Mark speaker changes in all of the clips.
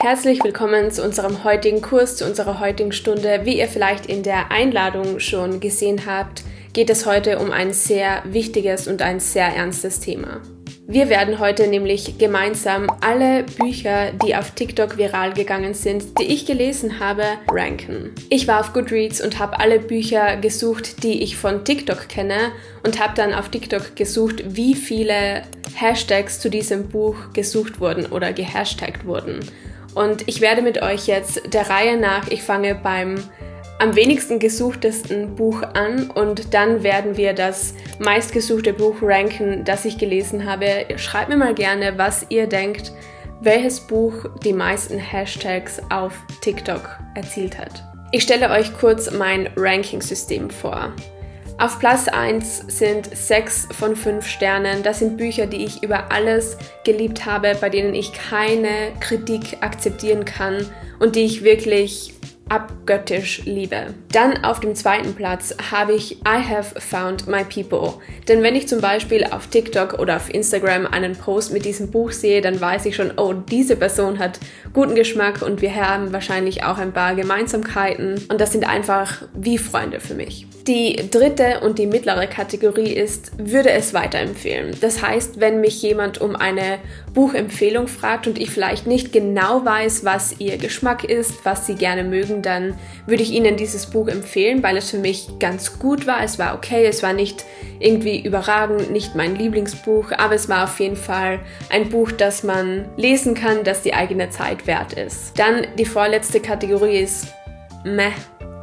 Speaker 1: Herzlich willkommen zu unserem heutigen Kurs, zu unserer heutigen Stunde. Wie ihr vielleicht in der Einladung schon gesehen habt, geht es heute um ein sehr wichtiges und ein sehr ernstes Thema. Wir werden heute nämlich gemeinsam alle Bücher, die auf TikTok viral gegangen sind, die ich gelesen habe, ranken. Ich war auf Goodreads und habe alle Bücher gesucht, die ich von TikTok kenne und habe dann auf TikTok gesucht, wie viele Hashtags zu diesem Buch gesucht wurden oder gehashtagt wurden. Und ich werde mit euch jetzt der Reihe nach, ich fange beim am wenigsten gesuchtesten Buch an und dann werden wir das meistgesuchte Buch ranken, das ich gelesen habe. Schreibt mir mal gerne, was ihr denkt, welches Buch die meisten Hashtags auf TikTok erzielt hat. Ich stelle euch kurz mein Ranking-System vor. Auf Platz 1 sind 6 von 5 Sternen. Das sind Bücher, die ich über alles geliebt habe, bei denen ich keine Kritik akzeptieren kann und die ich wirklich abgöttisch liebe. Dann auf dem zweiten Platz habe ich I Have Found My People. Denn wenn ich zum Beispiel auf TikTok oder auf Instagram einen Post mit diesem Buch sehe, dann weiß ich schon, oh, diese Person hat guten Geschmack und wir haben wahrscheinlich auch ein paar Gemeinsamkeiten und das sind einfach wie Freunde für mich. Die dritte und die mittlere Kategorie ist, würde es weiterempfehlen. Das heißt, wenn mich jemand um eine Buchempfehlung fragt und ich vielleicht nicht genau weiß, was ihr Geschmack ist, was sie gerne mögen, dann würde ich ihnen dieses Buch empfehlen, weil es für mich ganz gut war. Es war okay, es war nicht irgendwie überragend, nicht mein Lieblingsbuch, aber es war auf jeden Fall ein Buch, das man lesen kann, das die eigene Zeit wert ist. Dann die vorletzte Kategorie ist meh.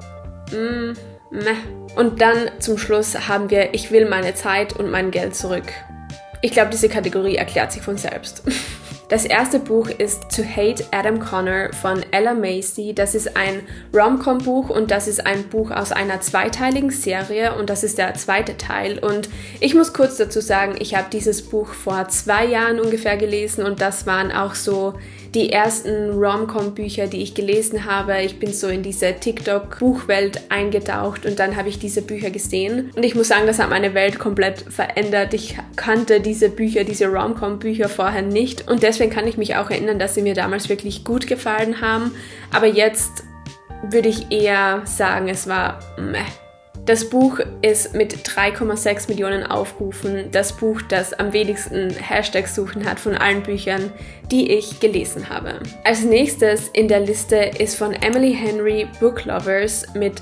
Speaker 1: Meh. Und dann zum Schluss haben wir Ich will meine Zeit und mein Geld zurück. Ich glaube, diese Kategorie erklärt sich von selbst. Das erste Buch ist To Hate Adam Connor von Ella Macy. Das ist ein Rom-Com-Buch und das ist ein Buch aus einer zweiteiligen Serie und das ist der zweite Teil. Und ich muss kurz dazu sagen, ich habe dieses Buch vor 2 Jahren ungefähr gelesen und das waren auch so die ersten Rom-Com-Bücher, die ich gelesen habe. Ich bin so in diese TikTok-Buchwelt eingetaucht und dann habe ich diese Bücher gesehen. Und ich muss sagen, das hat meine Welt komplett verändert. Ich kannte diese Bücher, diese Rom-Com-Bücher vorher nicht und deswegen kann ich mich auch erinnern, dass sie mir damals wirklich gut gefallen haben. Aber jetzt würde ich eher sagen, es war meh. Das Buch ist mit 3,6 Millionen Aufrufen das Buch, das am wenigsten Hashtags suchen hat von allen Büchern, die ich gelesen habe. Als nächstes in der Liste ist von Emily Henry Book Lovers mit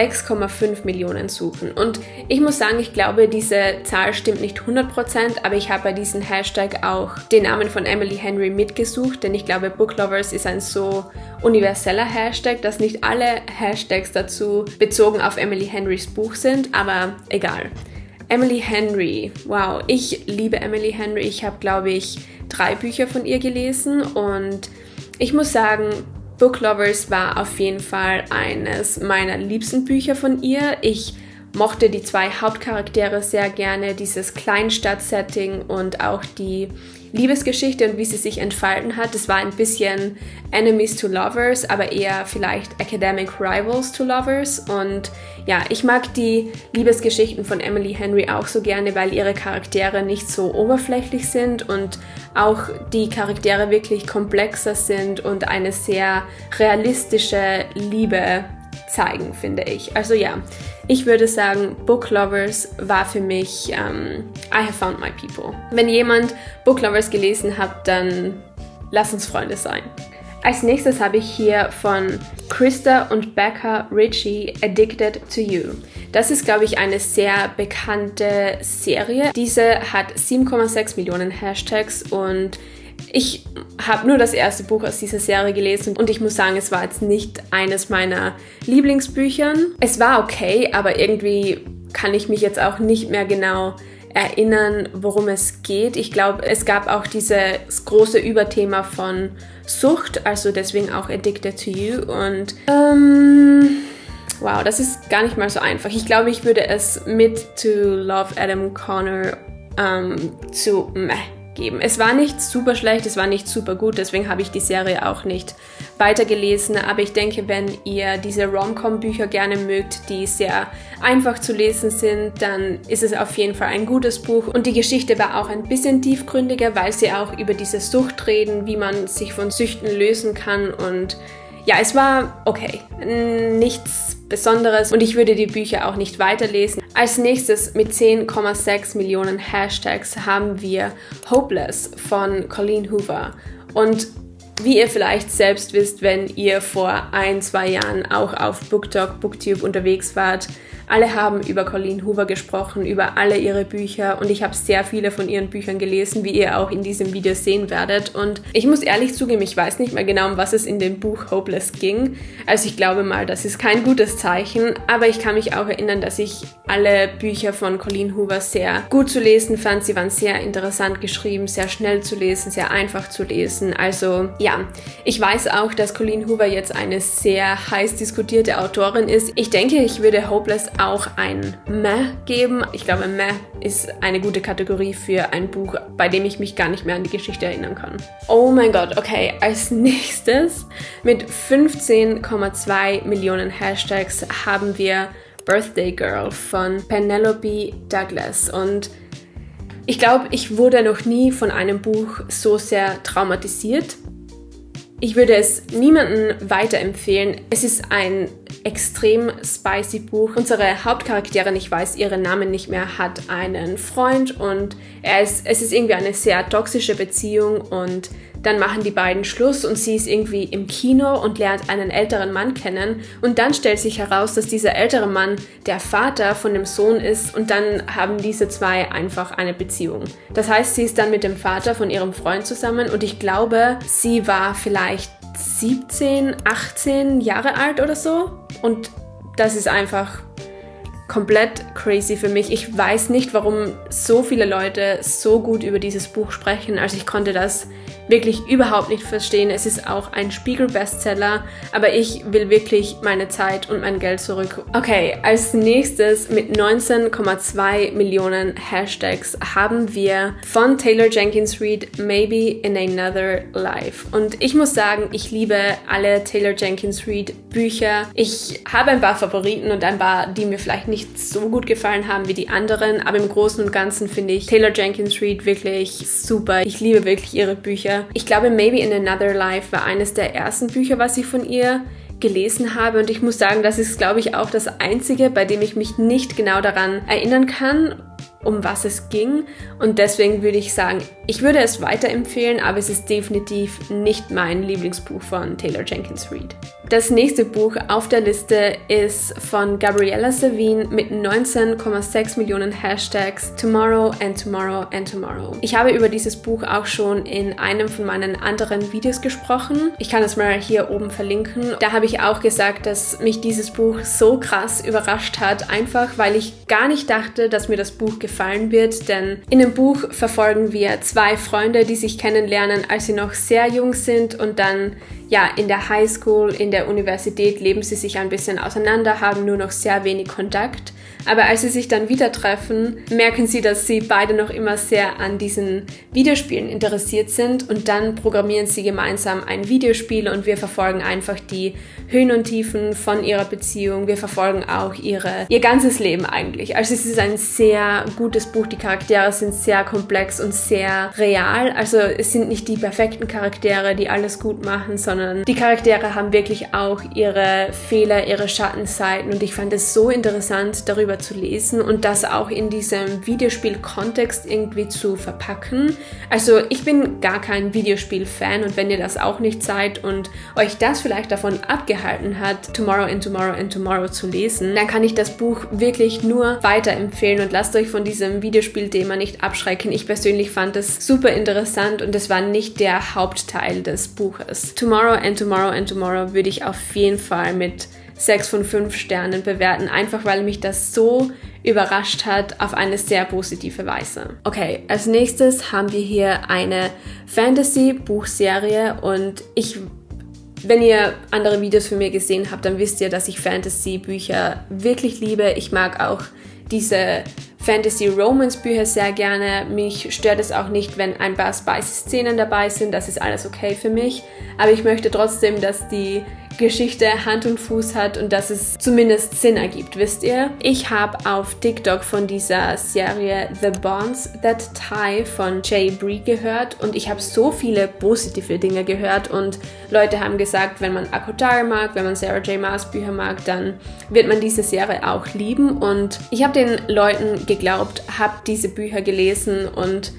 Speaker 1: 6,5 Millionen Suchen. Und ich muss sagen, ich glaube, diese Zahl stimmt nicht 100%, aber ich habe bei diesem Hashtag auch den Namen von Emily Henry mitgesucht, denn ich glaube, Book Lovers ist ein so universeller Hashtag, dass nicht alle Hashtags dazu bezogen auf Emily Henrys Buch sind, aber egal. Emily Henry, wow, ich liebe Emily Henry. Ich habe, glaube ich, 3 Bücher von ihr gelesen und ich muss sagen, Book Lovers war auf jeden Fall eines meiner liebsten Bücher von ihr. Ich mochte die 2 Hauptcharaktere sehr gerne, dieses Kleinstadt-Setting und auch die Liebesgeschichte und wie sie sich entfalten hat. Es war ein bisschen Enemies to Lovers, aber eher vielleicht Academic Rivals to Lovers. Und ja, ich mag die Liebesgeschichten von Emily Henry auch so gerne, weil ihre Charaktere nicht so oberflächlich sind und auch die Charaktere wirklich komplexer sind und eine sehr realistische Liebe zeigen, finde ich. Also ja, ich würde sagen, Book Lovers war für mich I Have Found My People. Wenn jemand Book Lovers gelesen hat, dann lass uns Freunde sein. Als nächstes habe ich hier von Krista und Becca Ritchie Addicted to You. Das ist, glaube ich, eine sehr bekannte Serie. Diese hat 7,6 Millionen Hashtags und ich habe nur das erste Buch aus dieser Serie gelesen und ich muss sagen, es war jetzt nicht eines meiner Lieblingsbüchern. Es war okay, aber irgendwie kann ich mich jetzt auch nicht mehr genau erinnern, worum es geht. Ich glaube, es gab auch dieses große Überthema von Sucht, also deswegen auch Addicted to You und wow, das ist gar nicht mal so einfach. Ich glaube, ich würde es mit To Love Adam Connor zu meh geben. Es war nicht super schlecht, es war nicht super gut, deswegen habe ich die Serie auch nicht weitergelesen, aber ich denke, wenn ihr diese Rom-Com-Bücher gerne mögt, die sehr einfach zu lesen sind, dann ist es auf jeden Fall ein gutes Buch und die Geschichte war auch ein bisschen tiefgründiger, weil sie auch über diese Sucht reden, wie man sich von Süchten lösen kann und ja, es war okay, nichts Besonderes und ich würde die Bücher auch nicht weiterlesen. Als nächstes mit 10,6 Millionen Hashtags haben wir Hopeless von Colleen Hoover. Und wie ihr vielleicht selbst wisst, wenn ihr vor 1-2 Jahren auch auf BookTok, BookTube unterwegs wart, alle haben über Colleen Hoover gesprochen, über alle ihre Bücher und ich habe sehr viele von ihren Büchern gelesen, wie ihr auch in diesem Video sehen werdet. Und ich muss ehrlich zugeben, ich weiß nicht mehr genau, um was es in dem Buch Hopeless ging. Also ich glaube mal, das ist kein gutes Zeichen, aber ich kann mich auch erinnern, dass ich alle Bücher von Colleen Hoover sehr gut zu lesen fand. Sie waren sehr interessant geschrieben, sehr schnell zu lesen, sehr einfach zu lesen. Also ja, ich weiß auch, dass Colleen Hoover jetzt eine sehr heiß diskutierte Autorin ist. Ich denke, ich würde Hopeless auch ein Meh geben. Ich glaube, Meh ist eine gute Kategorie für ein Buch, bei dem ich mich gar nicht mehr an die Geschichte erinnern kann. Oh mein Gott, okay, als nächstes mit 15,2 Millionen Hashtags haben wir Birthday Girl von Penelope Douglas und ich glaube, ich wurde noch nie von einem Buch so sehr traumatisiert. Ich würde es niemandem weiterempfehlen. Es ist ein extrem spicy Buch. Unsere Hauptcharakterin, ich weiß ihren Namen nicht mehr, hat einen Freund und es ist irgendwie eine sehr toxische Beziehung und dann machen die beiden Schluss und sie ist irgendwie im Kino und lernt einen älteren Mann kennen und dann stellt sich heraus, dass dieser ältere Mann der Vater von dem Sohn ist und dann haben diese zwei einfach eine Beziehung. Das heißt, sie ist dann mit dem Vater von ihrem Freund zusammen und ich glaube, sie war vielleicht 17, 18 Jahre alt oder so und das ist einfach komplett crazy für mich. Ich weiß nicht, warum so viele Leute so gut über dieses Buch sprechen. Also ich konnte das wirklich überhaupt nicht verstehen. Es ist auch ein Spiegel-Bestseller, aber ich will wirklich meine Zeit und mein Geld zurück. Okay, als nächstes mit 19,2 Millionen Hashtags haben wir von Taylor Jenkins Reid Maybe in Another Life. Und ich muss sagen, ich liebe alle Taylor Jenkins Reid Bücher. Ich habe ein paar Favoriten und ein paar, die mir vielleicht nicht so gut gefallen haben wie die anderen, aber im Großen und Ganzen finde ich Taylor Jenkins Reid wirklich super. Ich liebe wirklich ihre Bücher. Ich glaube, Maybe in Another Life war eines der ersten Bücher, was ich von ihr gelesen habe und ich muss sagen, das ist, glaube ich, auch das einzige, bei dem ich mich nicht genau daran erinnern kann, um was es ging und deswegen würde ich sagen, ich würde es weiterempfehlen, aber es ist definitiv nicht mein Lieblingsbuch von Taylor Jenkins Reid. Das nächste Buch auf der Liste ist von Gabriella Savine mit 19,6 Millionen Hashtags Tomorrow and Tomorrow and Tomorrow. Ich habe über dieses Buch auch schon in einem von meinen anderen Videos gesprochen. Ich kann es mal hier oben verlinken. Da habe ich auch gesagt, dass mich dieses Buch so krass überrascht hat, einfach weil ich gar nicht dachte, dass mir das Buch gefallen wird, denn in dem Buch verfolgen wir zwei Freunde, die sich kennenlernen, als sie noch sehr jung sind und dann ja, in der Highschool, in der Universität leben sie sich ein bisschen auseinander, haben nur noch sehr wenig Kontakt. Aber als sie sich dann wieder treffen, merken sie, dass sie beide noch immer sehr an diesen Videospielen interessiert sind und dann programmieren sie gemeinsam ein Videospiel und wir verfolgen einfach die Höhen und Tiefen von ihrer Beziehung. Wir verfolgen auch ihr ganzes Leben eigentlich. Also es ist ein sehr gutes Buch. Die Charaktere sind sehr komplex und sehr real. Also es sind nicht die perfekten Charaktere, die alles gut machen, sondern die Charaktere haben wirklich auch ihre Fehler, ihre Schattenseiten und ich fand es so interessant, darüber zu lesen und das auch in diesem Videospiel-Kontext irgendwie zu verpacken. Also ich bin gar kein Videospiel-Fan und wenn ihr das auch nicht seid und euch das vielleicht davon abgehalten hat, Tomorrow and Tomorrow and Tomorrow zu lesen, dann kann ich das Buch wirklich nur weiterempfehlen und lasst euch von diesem Videospiel-Thema nicht abschrecken. Ich persönlich fand es super interessant und es war nicht der Hauptteil des Buches. Tomorrow and Tomorrow and Tomorrow würde ich auf jeden Fall mit 6 von 5 Sternen bewerten, einfach weil mich das so überrascht hat auf eine sehr positive Weise. Okay, als nächstes haben wir hier eine Fantasy-Buchserie und wenn ihr andere Videos von mir gesehen habt, dann wisst ihr, dass ich Fantasy-Bücher wirklich liebe. Ich mag auch diese Fantasy-Romance-Bücher sehr gerne. Mich stört es auch nicht, wenn ein paar Spicy-Szenen dabei sind. Das ist alles okay für mich. Aber ich möchte trotzdem, dass die Geschichte Hand und Fuß hat und dass es zumindest Sinn ergibt, wisst ihr? Ich habe auf TikTok von dieser Serie The Bonds That Tie von Jay Bree gehört und ich habe so viele positive Dinge gehört und Leute haben gesagt, wenn man ACOTAR mag, wenn man Sarah J. Maas Bücher mag, dann wird man diese Serie auch lieben und ich habe den Leuten geglaubt, habe diese Bücher gelesen und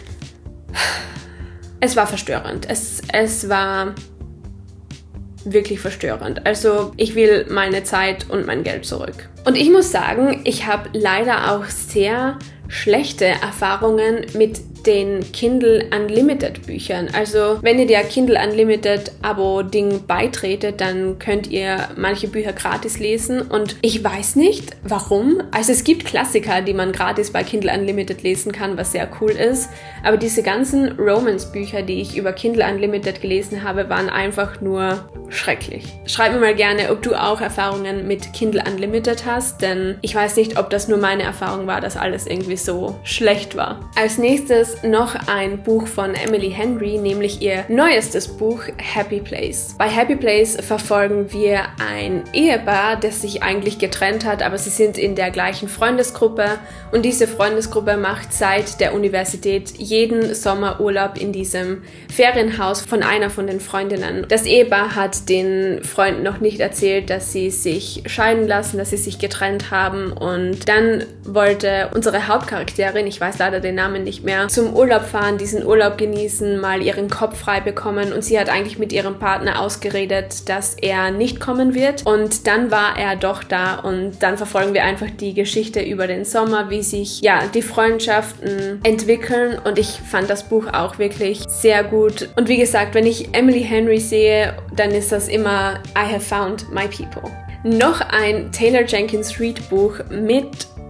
Speaker 1: es war verstörend. Es war wirklich verstörend. Also ich will meine Zeit und mein Geld zurück. Und ich muss sagen, ich habe leider auch sehr schlechte Erfahrungen mit den Kindle Unlimited Büchern. Also wenn ihr der Kindle Unlimited Abo-Ding beitretet, dann könnt ihr manche Bücher gratis lesen und ich weiß nicht, warum. Also es gibt Klassiker, die man gratis bei Kindle Unlimited lesen kann, was sehr cool ist, aber diese ganzen Romance-Bücher, die ich über Kindle Unlimited gelesen habe, waren einfach nur schrecklich. Schreib mir mal gerne, ob du auch Erfahrungen mit Kindle Unlimited hast, denn ich weiß nicht, ob das nur meine Erfahrung war, dass alles irgendwie so schlecht war. Als nächstes noch ein Buch von Emily Henry, nämlich ihr neuestes Buch Happy Place. Bei Happy Place verfolgen wir ein Ehepaar, das sich eigentlich getrennt hat, aber sie sind in der gleichen Freundesgruppe und diese Freundesgruppe macht seit der Universität jeden Sommer Urlaub in diesem Ferienhaus von einer von den Freundinnen. Das Ehepaar hat den Freunden noch nicht erzählt, dass sie sich scheiden lassen, dass sie sich getrennt haben und dann wollte unsere Hauptcharakterin, ich weiß leider den Namen nicht mehr, zum Urlaub fahren, diesen Urlaub genießen, mal ihren Kopf frei bekommen und sie hat eigentlich mit ihrem Partner ausgeredet, dass er nicht kommen wird und dann war er doch da und dann verfolgen wir einfach die Geschichte über den Sommer, wie sich die Freundschaften entwickeln und ich fand das Buch auch wirklich sehr gut und wie gesagt, wenn ich Emily Henry sehe, dann ist das immer I have found my people. Noch ein Taylor Jenkins Reid Buch mit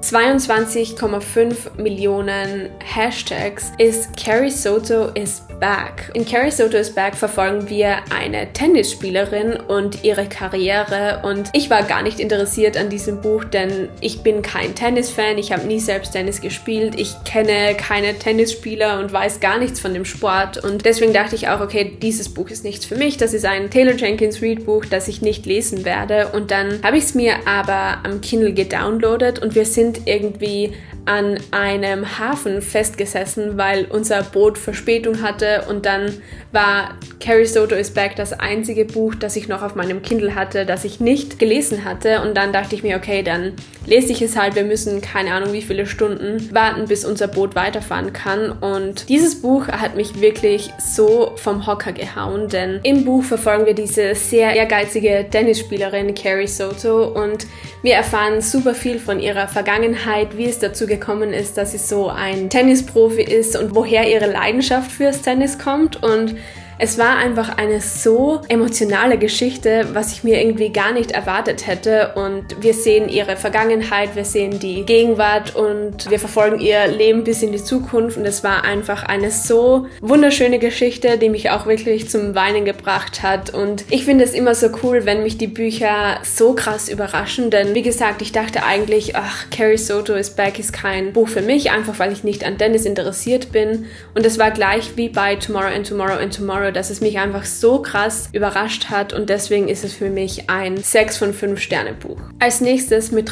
Speaker 1: 22,5 Millionen Hashtags ist Carrie Soto is Back. In Carrie Soto is Back verfolgen wir eine Tennisspielerin und ihre Karriere und ich war gar nicht interessiert an diesem Buch, denn ich bin kein Tennisfan, ich habe nie selbst Tennis gespielt, ich kenne keine Tennisspieler und weiß gar nichts von dem Sport und deswegen dachte ich auch, okay, dieses Buch ist nichts für mich, das ist ein Taylor Jenkins Reid Buch, das ich nicht lesen werde und dann habe ich es mir aber am Kindle gedownloadet und wir sind irgendwie an einem Hafen festgesessen, weil unser Boot Verspätung hatte und dann war Carrie Soto is Back das einzige Buch, das ich noch auf meinem Kindle hatte, das ich nicht gelesen hatte und dann dachte ich mir, okay, dann lese ich es halt, wir müssen keine Ahnung wie viele Stunden warten, bis unser Boot weiterfahren kann und dieses Buch hat mich wirklich so vom Hocker gehauen, denn im Buch verfolgen wir diese sehr ehrgeizige Tennisspielerin Carrie Soto und wir erfahren super viel von ihrer Vergangenheit, wie es dazu gekommen ist, dass sie so ein Tennisprofi ist und woher ihre Leidenschaft fürs Tennis kommt und es war einfach eine so emotionale Geschichte, was ich mir irgendwie gar nicht erwartet hätte und wir sehen ihre Vergangenheit, wir sehen die Gegenwart und wir verfolgen ihr Leben bis in die Zukunft und es war einfach eine so wunderschöne Geschichte, die mich auch wirklich zum Weinen gebracht hat und ich finde es immer so cool, wenn mich die Bücher so krass überraschen, denn wie gesagt, ich dachte eigentlich, Carrie Soto is Back ist kein Buch für mich, einfach weil ich nicht an Tennis interessiert bin und es war gleich wie bei Tomorrow and Tomorrow and Tomorrow, dass es mich einfach so krass überrascht hat und deswegen ist es für mich ein 6 von 5 Sterne Buch. Als nächstes mit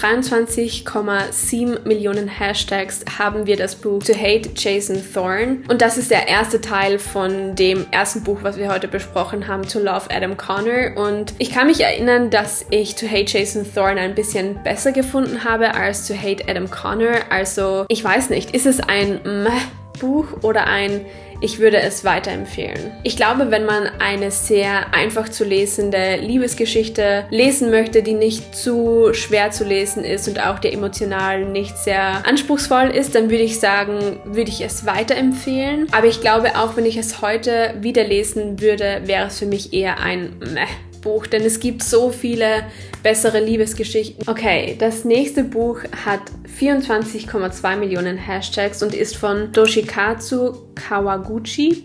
Speaker 1: 23,7 Millionen Hashtags haben wir das Buch To Hate Jason Thorne und das ist der erste Teil von dem ersten Buch, was wir heute besprochen haben, To Love Adam Connor und ich kann mich erinnern, dass ich To Hate Jason Thorne ein bisschen besser gefunden habe als To Hate Adam Connor, also ich weiß nicht, ist es ein Buch oder ein ich würde es weiterempfehlen. Ich glaube, wenn man eine sehr einfach zu lesende Liebesgeschichte lesen möchte, die nicht zu schwer zu lesen ist und auch die emotional nicht sehr anspruchsvoll ist, dann würde ich sagen, würde ich es weiterempfehlen. Aber ich glaube, auch wenn ich es heute wieder lesen würde, wäre es für mich eher ein Buch, denn es gibt so viele bessere Liebesgeschichten. Okay, das nächste Buch hat 24,2 Millionen Hashtags und ist von Toshikatsu Kawaguchi.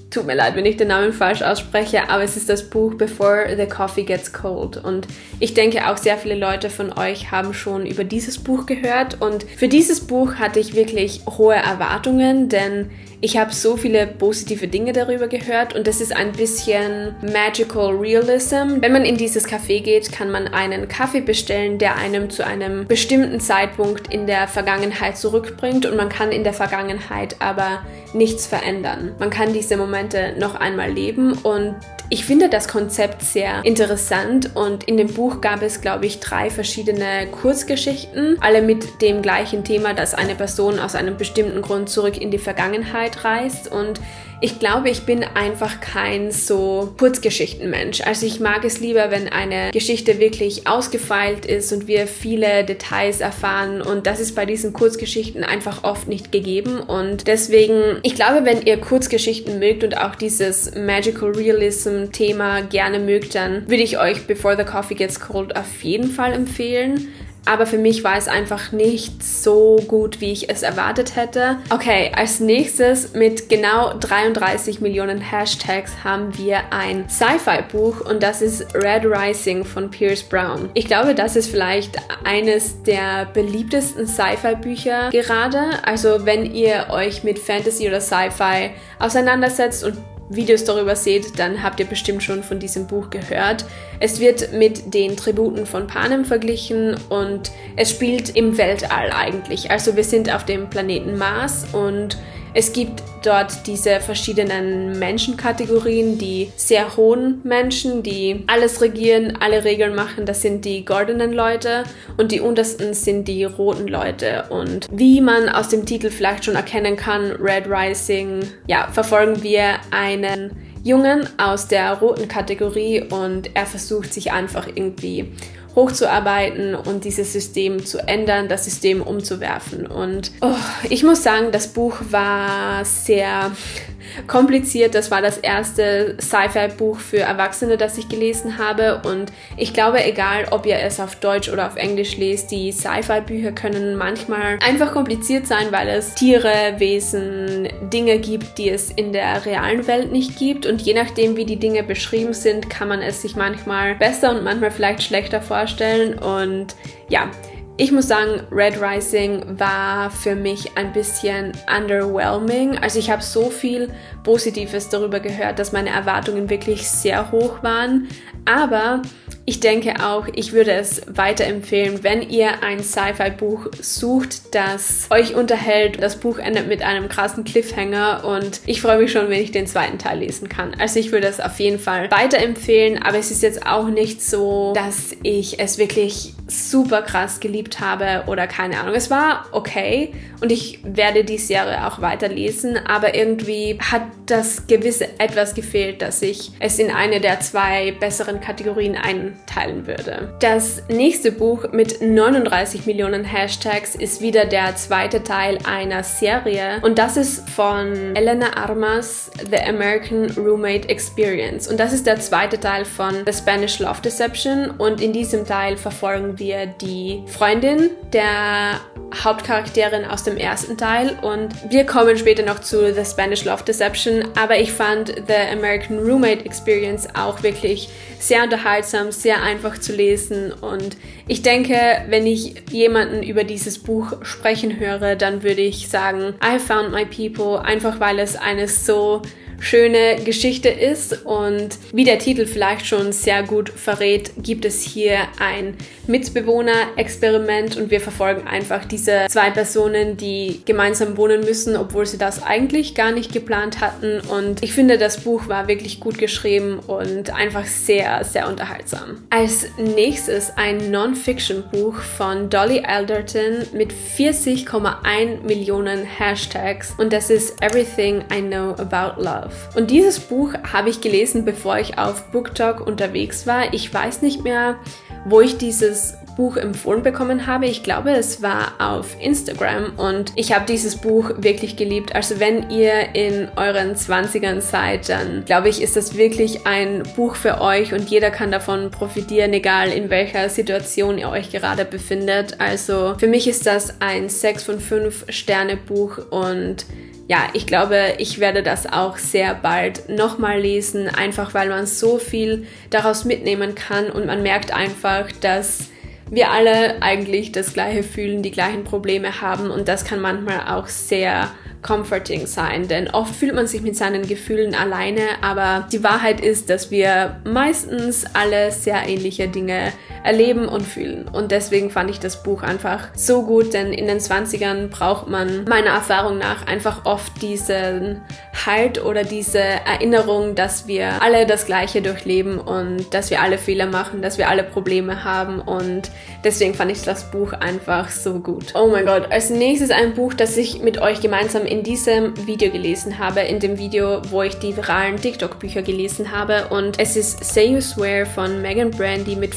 Speaker 1: Tut mir leid, wenn ich den Namen falsch ausspreche, aber es ist das Buch Before the Coffee Gets Cold. Und ich denke auch sehr viele Leute von euch haben schon über dieses Buch gehört. Und für dieses Buch hatte ich wirklich hohe Erwartungen, denn ich habe so viele positive Dinge darüber gehört und das ist ein bisschen Magical Realism. Wenn man in dieses Café geht, kann man einen Kaffee bestellen, der einem zu einem bestimmten Zeitpunkt in der Vergangenheit zurückbringt und man kann in der Vergangenheit aber nichts verändern. Man kann diese Momente noch einmal leben und ich finde das Konzept sehr interessant und in dem Buch gab es, glaube ich, 3 verschiedene Kurzgeschichten, alle mit dem gleichen Thema, dass eine Person aus einem bestimmten Grund zurück in die Vergangenheit reist und ich glaube, ich bin einfach kein so Kurzgeschichtenmensch. Also ich mag es lieber, wenn eine Geschichte wirklich ausgefeilt ist und wir viele Details erfahren und das ist bei diesen Kurzgeschichten einfach oft nicht gegeben und deswegen, ich glaube, wenn ihr Kurzgeschichten mögt und auch dieses Magical Realism Thema gerne mögt, dann würde ich euch Before the Coffee Gets Cold auf jeden Fall empfehlen. Aber für mich war es einfach nicht so gut, wie ich es erwartet hätte. Okay, als nächstes mit genau 33 Millionen Hashtags haben wir ein Sci-Fi-Buch und das ist Red Rising von Pierce Brown. Ich glaube, das ist vielleicht eines der beliebtesten Sci-Fi-Bücher gerade. Also wenn ihr euch mit Fantasy oder Sci-Fi auseinandersetzt und Videos darüber seht, dann habt ihr bestimmt schon von diesem Buch gehört. Es wird mit den Tributen von Panem verglichen und es spielt im Weltall eigentlich. Also wir sind auf dem Planeten Mars und es gibt dort diese verschiedenen Menschenkategorien, die sehr hohen Menschen, die alles regieren, alle Regeln machen, das sind die goldenen Leute und die untersten sind die roten Leute. Und wie man aus dem Titel vielleicht schon erkennen kann, Red Rising, ja, verfolgen wir einen Jungen aus der roten Kategorie und er versucht sich einfach irgendwie hochzuarbeiten und dieses System zu ändern, das System umzuwerfen. Und ich muss sagen, das Buch war sehr kompliziert. Das war das erste Sci-Fi-Buch für Erwachsene, das ich gelesen habe und ich glaube, egal ob ihr es auf Deutsch oder auf Englisch lest, die Sci-Fi-Bücher können manchmal einfach kompliziert sein, weil es Tiere, Wesen, Dinge gibt, die es in der realen Welt nicht gibt und je nachdem, wie die Dinge beschrieben sind, kann man es sich manchmal besser und manchmal vielleicht schlechter vorstellen und ja, ich muss sagen, Red Rising war für mich ein bisschen underwhelming. Also ich habe so viel Positives darüber gehört, dass meine Erwartungen wirklich sehr hoch waren. Aber ich denke auch, ich würde es weiterempfehlen, wenn ihr ein Sci-Fi-Buch sucht, das euch unterhält. Das Buch endet mit einem krassen Cliffhanger und ich freue mich schon, wenn ich den 2. Teil lesen kann. Also ich würde es auf jeden Fall weiterempfehlen, aber es ist jetzt auch nicht so, dass ich es wirklich super krass geliebt habe oder keine Ahnung. Es war okay und ich werde die Serie auch weiterlesen, aber irgendwie hat das gewisse etwas gefehlt, dass ich es in eine der 2 besseren Kategorien einteilen würde. Das nächste Buch mit 39 Millionen Hashtags ist wieder der 2. Teil einer Serie und das ist von Elena Armas, The American Roommate Experience und das ist der 2. Teil von The Spanish Love Deception und in diesem Teil verfolgen wir die Freundin der Hauptcharakterin aus dem 1. Teil und wir kommen später noch zu The Spanish Love Deception, aber ich fand The American Roommate Experience auch wirklich sehr unterhaltsam, sehr einfach zu lesen und ich denke, wenn ich jemanden über dieses Buch sprechen höre, dann würde ich sagen, I found my people, einfach weil es eine so schöne Geschichte ist und wie der Titel vielleicht schon sehr gut verrät, gibt es hier ein Mitbewohner-Experiment und wir verfolgen einfach diese 2 Personen, die gemeinsam wohnen müssen, obwohl sie das eigentlich gar nicht geplant hatten und ich finde, das Buch war wirklich gut geschrieben und einfach sehr, sehr unterhaltsam. Als nächstes ein Non-Fiction-Buch von Dolly Alderton mit 40,1 Millionen Hashtags und das ist Everything I Know About Love. Und dieses Buch habe ich gelesen, bevor ich auf BookTok unterwegs war. Ich weiß nicht mehr, wo ich dieses Buch empfohlen bekommen habe. Ich glaube, es war auf Instagram und ich habe dieses Buch wirklich geliebt. Also wenn ihr in euren 20ern seid, dann glaube ich, ist das wirklich ein Buch für euch und jeder kann davon profitieren, egal in welcher Situation ihr euch gerade befindet. Also für mich ist das ein 6 von 5 Sterne Buch und ja, ich glaube, ich werde das auch sehr bald nochmal lesen, einfach weil man so viel daraus mitnehmen kann und man merkt einfach, dass wir alle eigentlich das Gleiche fühlen, die gleichen Probleme haben und das kann manchmal auch sehr comforting sein, denn oft fühlt man sich mit seinen Gefühlen alleine, aber die Wahrheit ist, dass wir meistens alle sehr ähnliche Dinge erleben und fühlen und deswegen fand ich das Buch einfach so gut, denn in den 20ern braucht man meiner Erfahrung nach einfach oft diesen Halt oder diese Erinnerung, dass wir alle das Gleiche durchleben und dass wir alle Fehler machen, dass wir alle Probleme haben und deswegen fand ich das Buch einfach so gut. Oh mein Gott, als nächstes ein Buch, das ich mit euch gemeinsam in diesem Video gelesen habe, in dem Video, wo ich die viralen TikTok-Bücher gelesen habe und es ist Say You Swear von Megan Brandy mit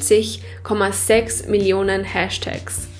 Speaker 1: 50,6 Millionen Hashtags.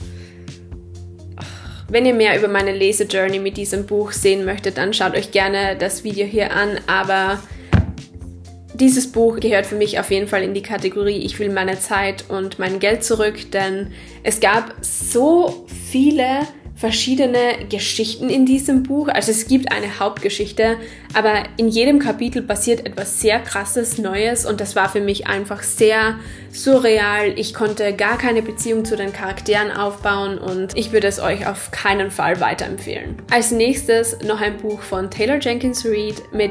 Speaker 1: Wenn ihr mehr über meine Lesejourney mit diesem Buch sehen möchtet, dann schaut euch gerne das Video hier an, aber dieses Buch gehört für mich auf jeden Fall in die Kategorie ich will meine Zeit und mein Geld zurück, denn es gab so viele verschiedene Geschichten in diesem Buch. Also es gibt eine Hauptgeschichte, aber in jedem Kapitel passiert etwas sehr Krasses, Neues und das war für mich einfach sehr surreal. Ich konnte gar keine Beziehung zu den Charakteren aufbauen und ich würde es euch auf keinen Fall weiterempfehlen. Als nächstes noch ein Buch von Taylor Jenkins Reid mit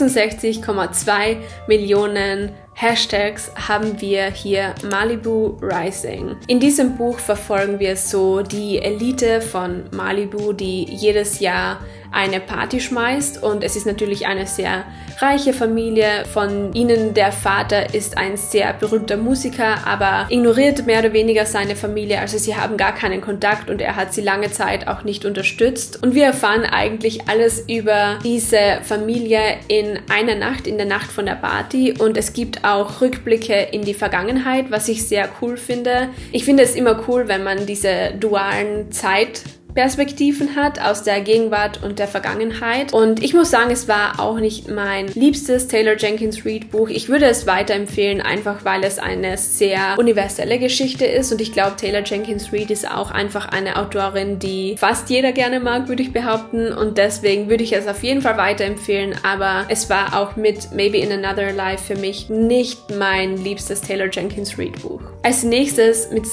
Speaker 1: 66,2 Millionen Hashtags haben wir hier Malibu Rising. In diesem Buch verfolgen wir so die Elite von Malibu, die jedes Jahr eine Party schmeißt und es ist natürlich eine sehr reiche Familie. Von ihnen der Vater ist ein sehr berühmter Musiker, aber ignoriert mehr oder weniger seine Familie, also sie haben gar keinen Kontakt und er hat sie lange Zeit auch nicht unterstützt. Und wir erfahren eigentlich alles über diese Familie in einer Nacht, in der Nacht von der Party und es gibt auch Rückblicke in die Vergangenheit, was ich sehr cool finde. Ich finde es immer cool, wenn man diese dualen Zeitperspektiven hat aus der Gegenwart und der Vergangenheit. Und ich muss sagen, es war auch nicht mein liebstes Taylor Jenkins Reid Buch. Ich würde es weiterempfehlen, einfach weil es eine sehr universelle Geschichte ist. Und ich glaube, Taylor Jenkins Reid ist auch einfach eine Autorin, die fast jeder gerne mag, würde ich behaupten. Und deswegen würde ich es auf jeden Fall weiterempfehlen. Aber es war auch mit Maybe in Another Life für mich nicht mein liebstes Taylor Jenkins Reid Buch. Als nächstes mit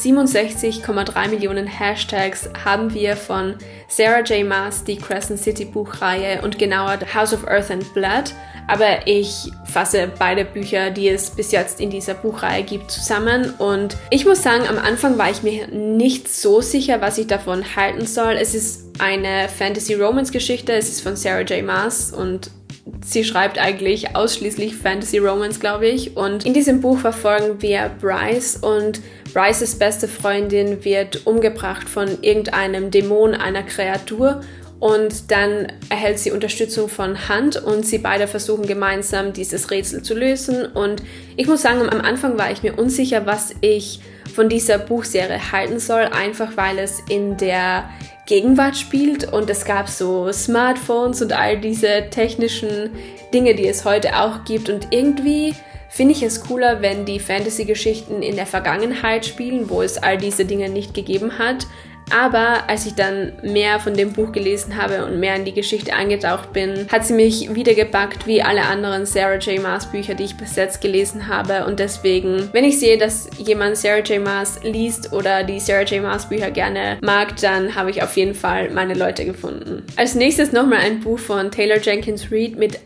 Speaker 1: 67,3 Millionen Hashtags haben wir von Sarah J. Maas die Crescent City Buchreihe und genauer The House of Earth and Blood. Aber ich fasse beide Bücher, die es bis jetzt in dieser Buchreihe gibt, zusammen. Und ich muss sagen, am Anfang war ich mir nicht so sicher, was ich davon halten soll. Es ist eine Fantasy-Romance-Geschichte. Es ist von Sarah J. Maas und sie schreibt eigentlich ausschließlich Fantasy-Romance, glaube ich. Und in diesem Buch verfolgen wir Bryce und Bryces beste Freundin wird umgebracht von irgendeinem Dämon, einer Kreatur. Und dann erhält sie Unterstützung von Hunt und sie beide versuchen gemeinsam dieses Rätsel zu lösen. Und ich muss sagen, am Anfang war ich mir unsicher, was ich von dieser Buchserie halten soll, einfach weil es in der Gegenwart spielt und es gab so Smartphones und all diese technischen Dinge, die es heute auch gibt und irgendwie finde ich es cooler, wenn die Fantasy-Geschichten in der Vergangenheit spielen, wo es all diese Dinge nicht gegeben hat. Aber als ich dann mehr von dem Buch gelesen habe und mehr in die Geschichte eingetaucht bin, hat sie mich wieder gepackt wie alle anderen Sarah J. Maas Bücher, die ich bis jetzt gelesen habe. Und deswegen, wenn ich sehe, dass jemand Sarah J. Maas liest oder die Sarah J. Maas Bücher gerne mag, dann habe ich auf jeden Fall meine Leute gefunden. Als nächstes nochmal ein Buch von Taylor Jenkins Reid mit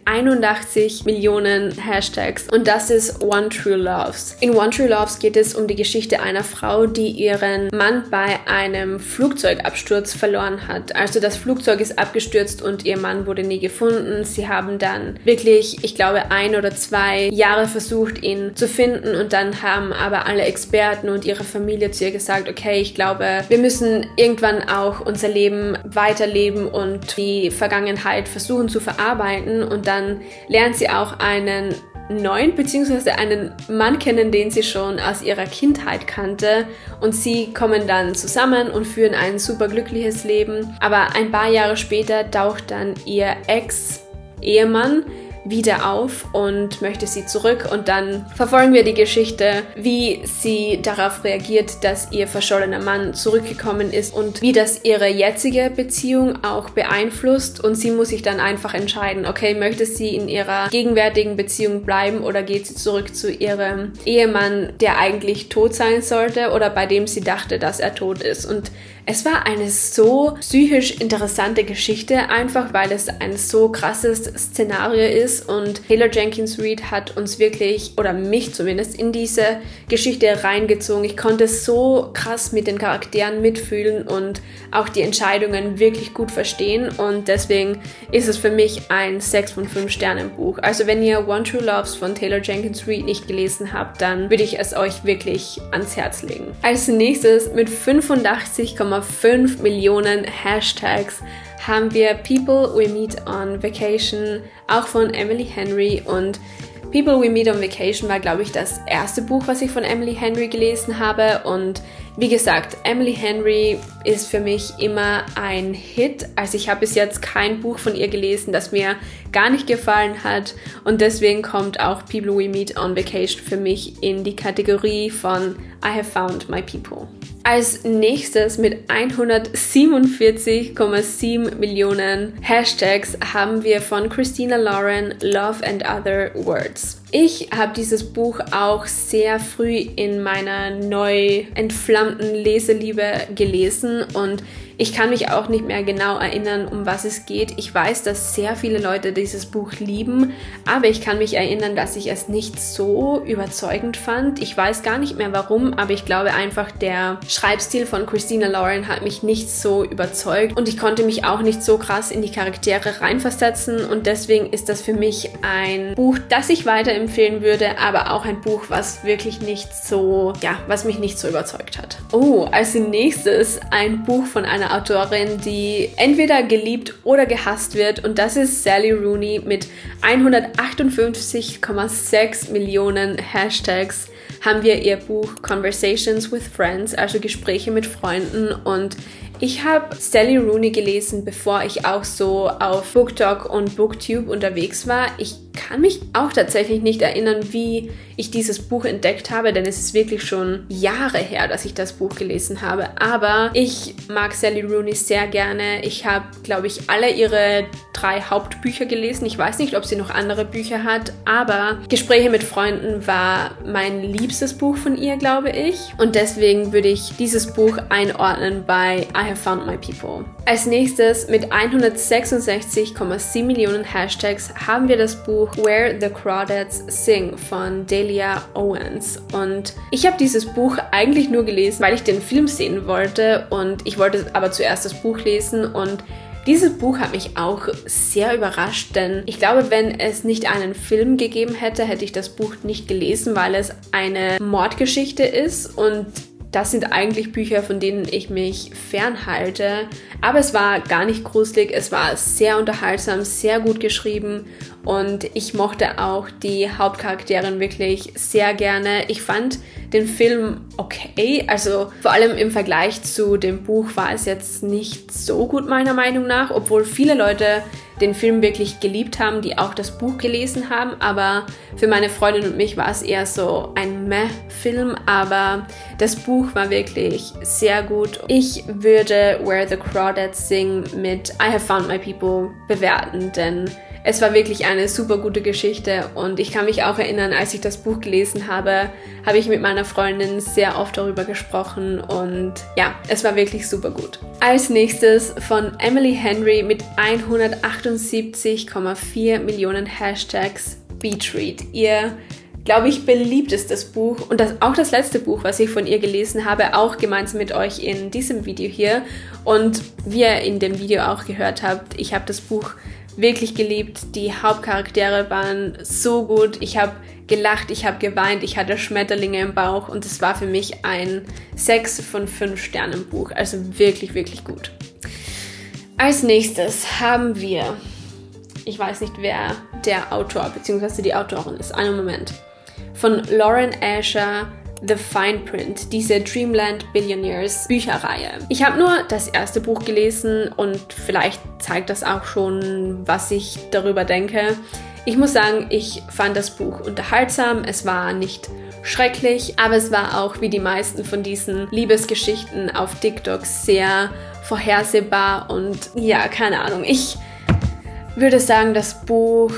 Speaker 1: 81 Millionen Hashtags und das ist One True Loves. In One True Loves geht es um die Geschichte einer Frau, die ihren Mann bei einem Flugzeugabsturz verloren hat. Also das Flugzeug ist abgestürzt und ihr Mann wurde nie gefunden. Sie haben dann wirklich, ich glaube, 1 oder 2 Jahre versucht, ihn zu finden und dann haben aber alle Experten und ihre Familie zu ihr gesagt, okay, ich glaube, wir müssen irgendwann auch unser Leben weiterleben und die Vergangenheit versuchen zu verarbeiten und dann lernt sie auch einen neuen bzw. einen Mann kennen, den sie schon aus ihrer Kindheit kannte und sie kommen dann zusammen und führen ein super glückliches Leben. Aber ein paar Jahre später taucht dann ihr Ex-Ehemann wieder auf und möchte sie zurück. Und dann verfolgen wir die Geschichte, wie sie darauf reagiert, dass ihr verschollener Mann zurückgekommen ist und wie das ihre jetzige Beziehung auch beeinflusst. Und sie muss sich dann einfach entscheiden, okay, möchte sie in ihrer gegenwärtigen Beziehung bleiben oder geht sie zurück zu ihrem Ehemann, der eigentlich tot sein sollte oder bei dem sie dachte, dass er tot ist. Und es war eine so psychisch interessante Geschichte, einfach weil es ein so krasses Szenario ist, und Taylor Jenkins Reid hat uns wirklich, oder mich zumindest, in diese Geschichte reingezogen. Ich konnte so krass mit den Charakteren mitfühlen und auch die Entscheidungen wirklich gut verstehen, und deswegen ist es für mich ein 6 von 5 Sternen Buch. Also wenn ihr One True Loves von Taylor Jenkins Reid nicht gelesen habt, dann würde ich es euch wirklich ans Herz legen. Als nächstes mit 85,5 Millionen Hashtags haben wir People We Meet on Vacation, auch von Emily Henry. Und People We Meet on Vacation war, glaube ich, das erste Buch, was ich von Emily Henry gelesen habe. Und wie gesagt, Emily Henry ist für mich immer ein Hit. Also ich habe bis jetzt kein Buch von ihr gelesen, das mir gar nicht gefallen hat. Und deswegen kommt auch People We Meet on Vacation für mich in die Kategorie von I Have Found My People. Als nächstes mit 147,7 Millionen Hashtags haben wir von Christina Lauren Love and Other Words. Ich habe dieses Buch auch sehr früh in meiner neu entflammten Leseliebe gelesen, und ich kann mich auch nicht mehr genau erinnern, um was es geht. Ich weiß, dass sehr viele Leute dieses Buch lieben, aber ich kann mich erinnern, dass ich es nicht so überzeugend fand. Ich weiß gar nicht mehr warum, aber ich glaube einfach, der Schreibstil von Christina Lauren hat mich nicht so überzeugt, und ich konnte mich auch nicht so krass in die Charaktere reinversetzen, und deswegen ist das für mich ein Buch, das ich weiterempfehlen würde, aber auch ein Buch, was wirklich nicht so, was mich nicht so überzeugt hat. Oh, als nächstes ein Buch von einer Autorin, die entweder geliebt oder gehasst wird, und das ist Sally Rooney mit 158,6 Millionen Hashtags. Haben wir ihr Buch Conversations with Friends, also Gespräche mit Freunden, und ich habe Sally Rooney gelesen, bevor ich auch so auf BookTok und BookTube unterwegs war. Ich kann mich auch tatsächlich nicht erinnern, wie ich dieses Buch entdeckt habe, denn es ist wirklich schon Jahre her, dass ich das Buch gelesen habe. Aber ich mag Sally Rooney sehr gerne. Ich habe, glaube ich, alle ihre 3 Hauptbücher gelesen. Ich weiß nicht, ob sie noch andere Bücher hat, aber Gespräche mit Freunden war mein liebstes Buch von ihr, glaube ich. Und deswegen würde ich dieses Buch einordnen bei I Have Found My People. Als nächstes mit 166,7 Millionen Hashtags haben wir das Buch Where the Crawdads Sing von Delia Owens. Und ich habe dieses Buch eigentlich nur gelesen, weil ich den Film sehen wollte, und ich wollte aber zuerst das Buch lesen, und dieses Buch hat mich auch sehr überrascht, denn ich glaube, wenn es nicht einen Film gegeben hätte, hätte ich das Buch nicht gelesen, weil es eine Mordgeschichte ist, und das sind eigentlich Bücher, von denen ich mich fernhalte. Aber es war gar nicht gruselig, es war sehr unterhaltsam, sehr gut geschrieben, und ich mochte auch die Hauptcharakterin wirklich sehr gerne. Ich fand den Film okay, also vor allem im Vergleich zu dem Buch war es jetzt nicht so gut meiner Meinung nach, obwohl viele Leute den Film wirklich geliebt haben, die auch das Buch gelesen haben, aber für meine Freundin und mich war es eher so ein Meh-Film, aber das Buch war wirklich sehr gut. Ich würde Where the Crawdads Sing mit I Have Found My People bewerten, denn es war wirklich eine super gute Geschichte, und ich kann mich auch erinnern, als ich das Buch gelesen habe, habe ich mit meiner Freundin sehr oft darüber gesprochen, und ja, es war wirklich super gut. Als nächstes von Emily Henry mit 178,4 Millionen Hashtags Beach Read. Ihr, glaube ich, beliebtestes Buch und auch das letzte Buch, was ich von ihr gelesen habe, auch gemeinsam mit euch in diesem Video hier. Und wie ihr in dem Video auch gehört habt, ich habe das Buch wirklich geliebt. Die Hauptcharaktere waren so gut. Ich habe gelacht, ich habe geweint, ich hatte Schmetterlinge im Bauch, und es war für mich ein 6 von 5 Sternen Buch. Also wirklich, wirklich gut. Als nächstes haben wir, ich weiß nicht, wer der Autor bzw. die Autorin ist. Einen Moment. Von Lauren Asher, The Fine Print, diese Dreamland Billionaires Bücherreihe. Ich habe nur das erste Buch gelesen, und vielleicht zeigt das auch schon, was ich darüber denke. ich muss sagen, ich fand das Buch unterhaltsam. Es war nicht schrecklich, aber es war auch wie die meisten von diesen Liebesgeschichten auf TikTok sehr vorhersehbar und ja, keine Ahnung. Ich würde sagen, das Buch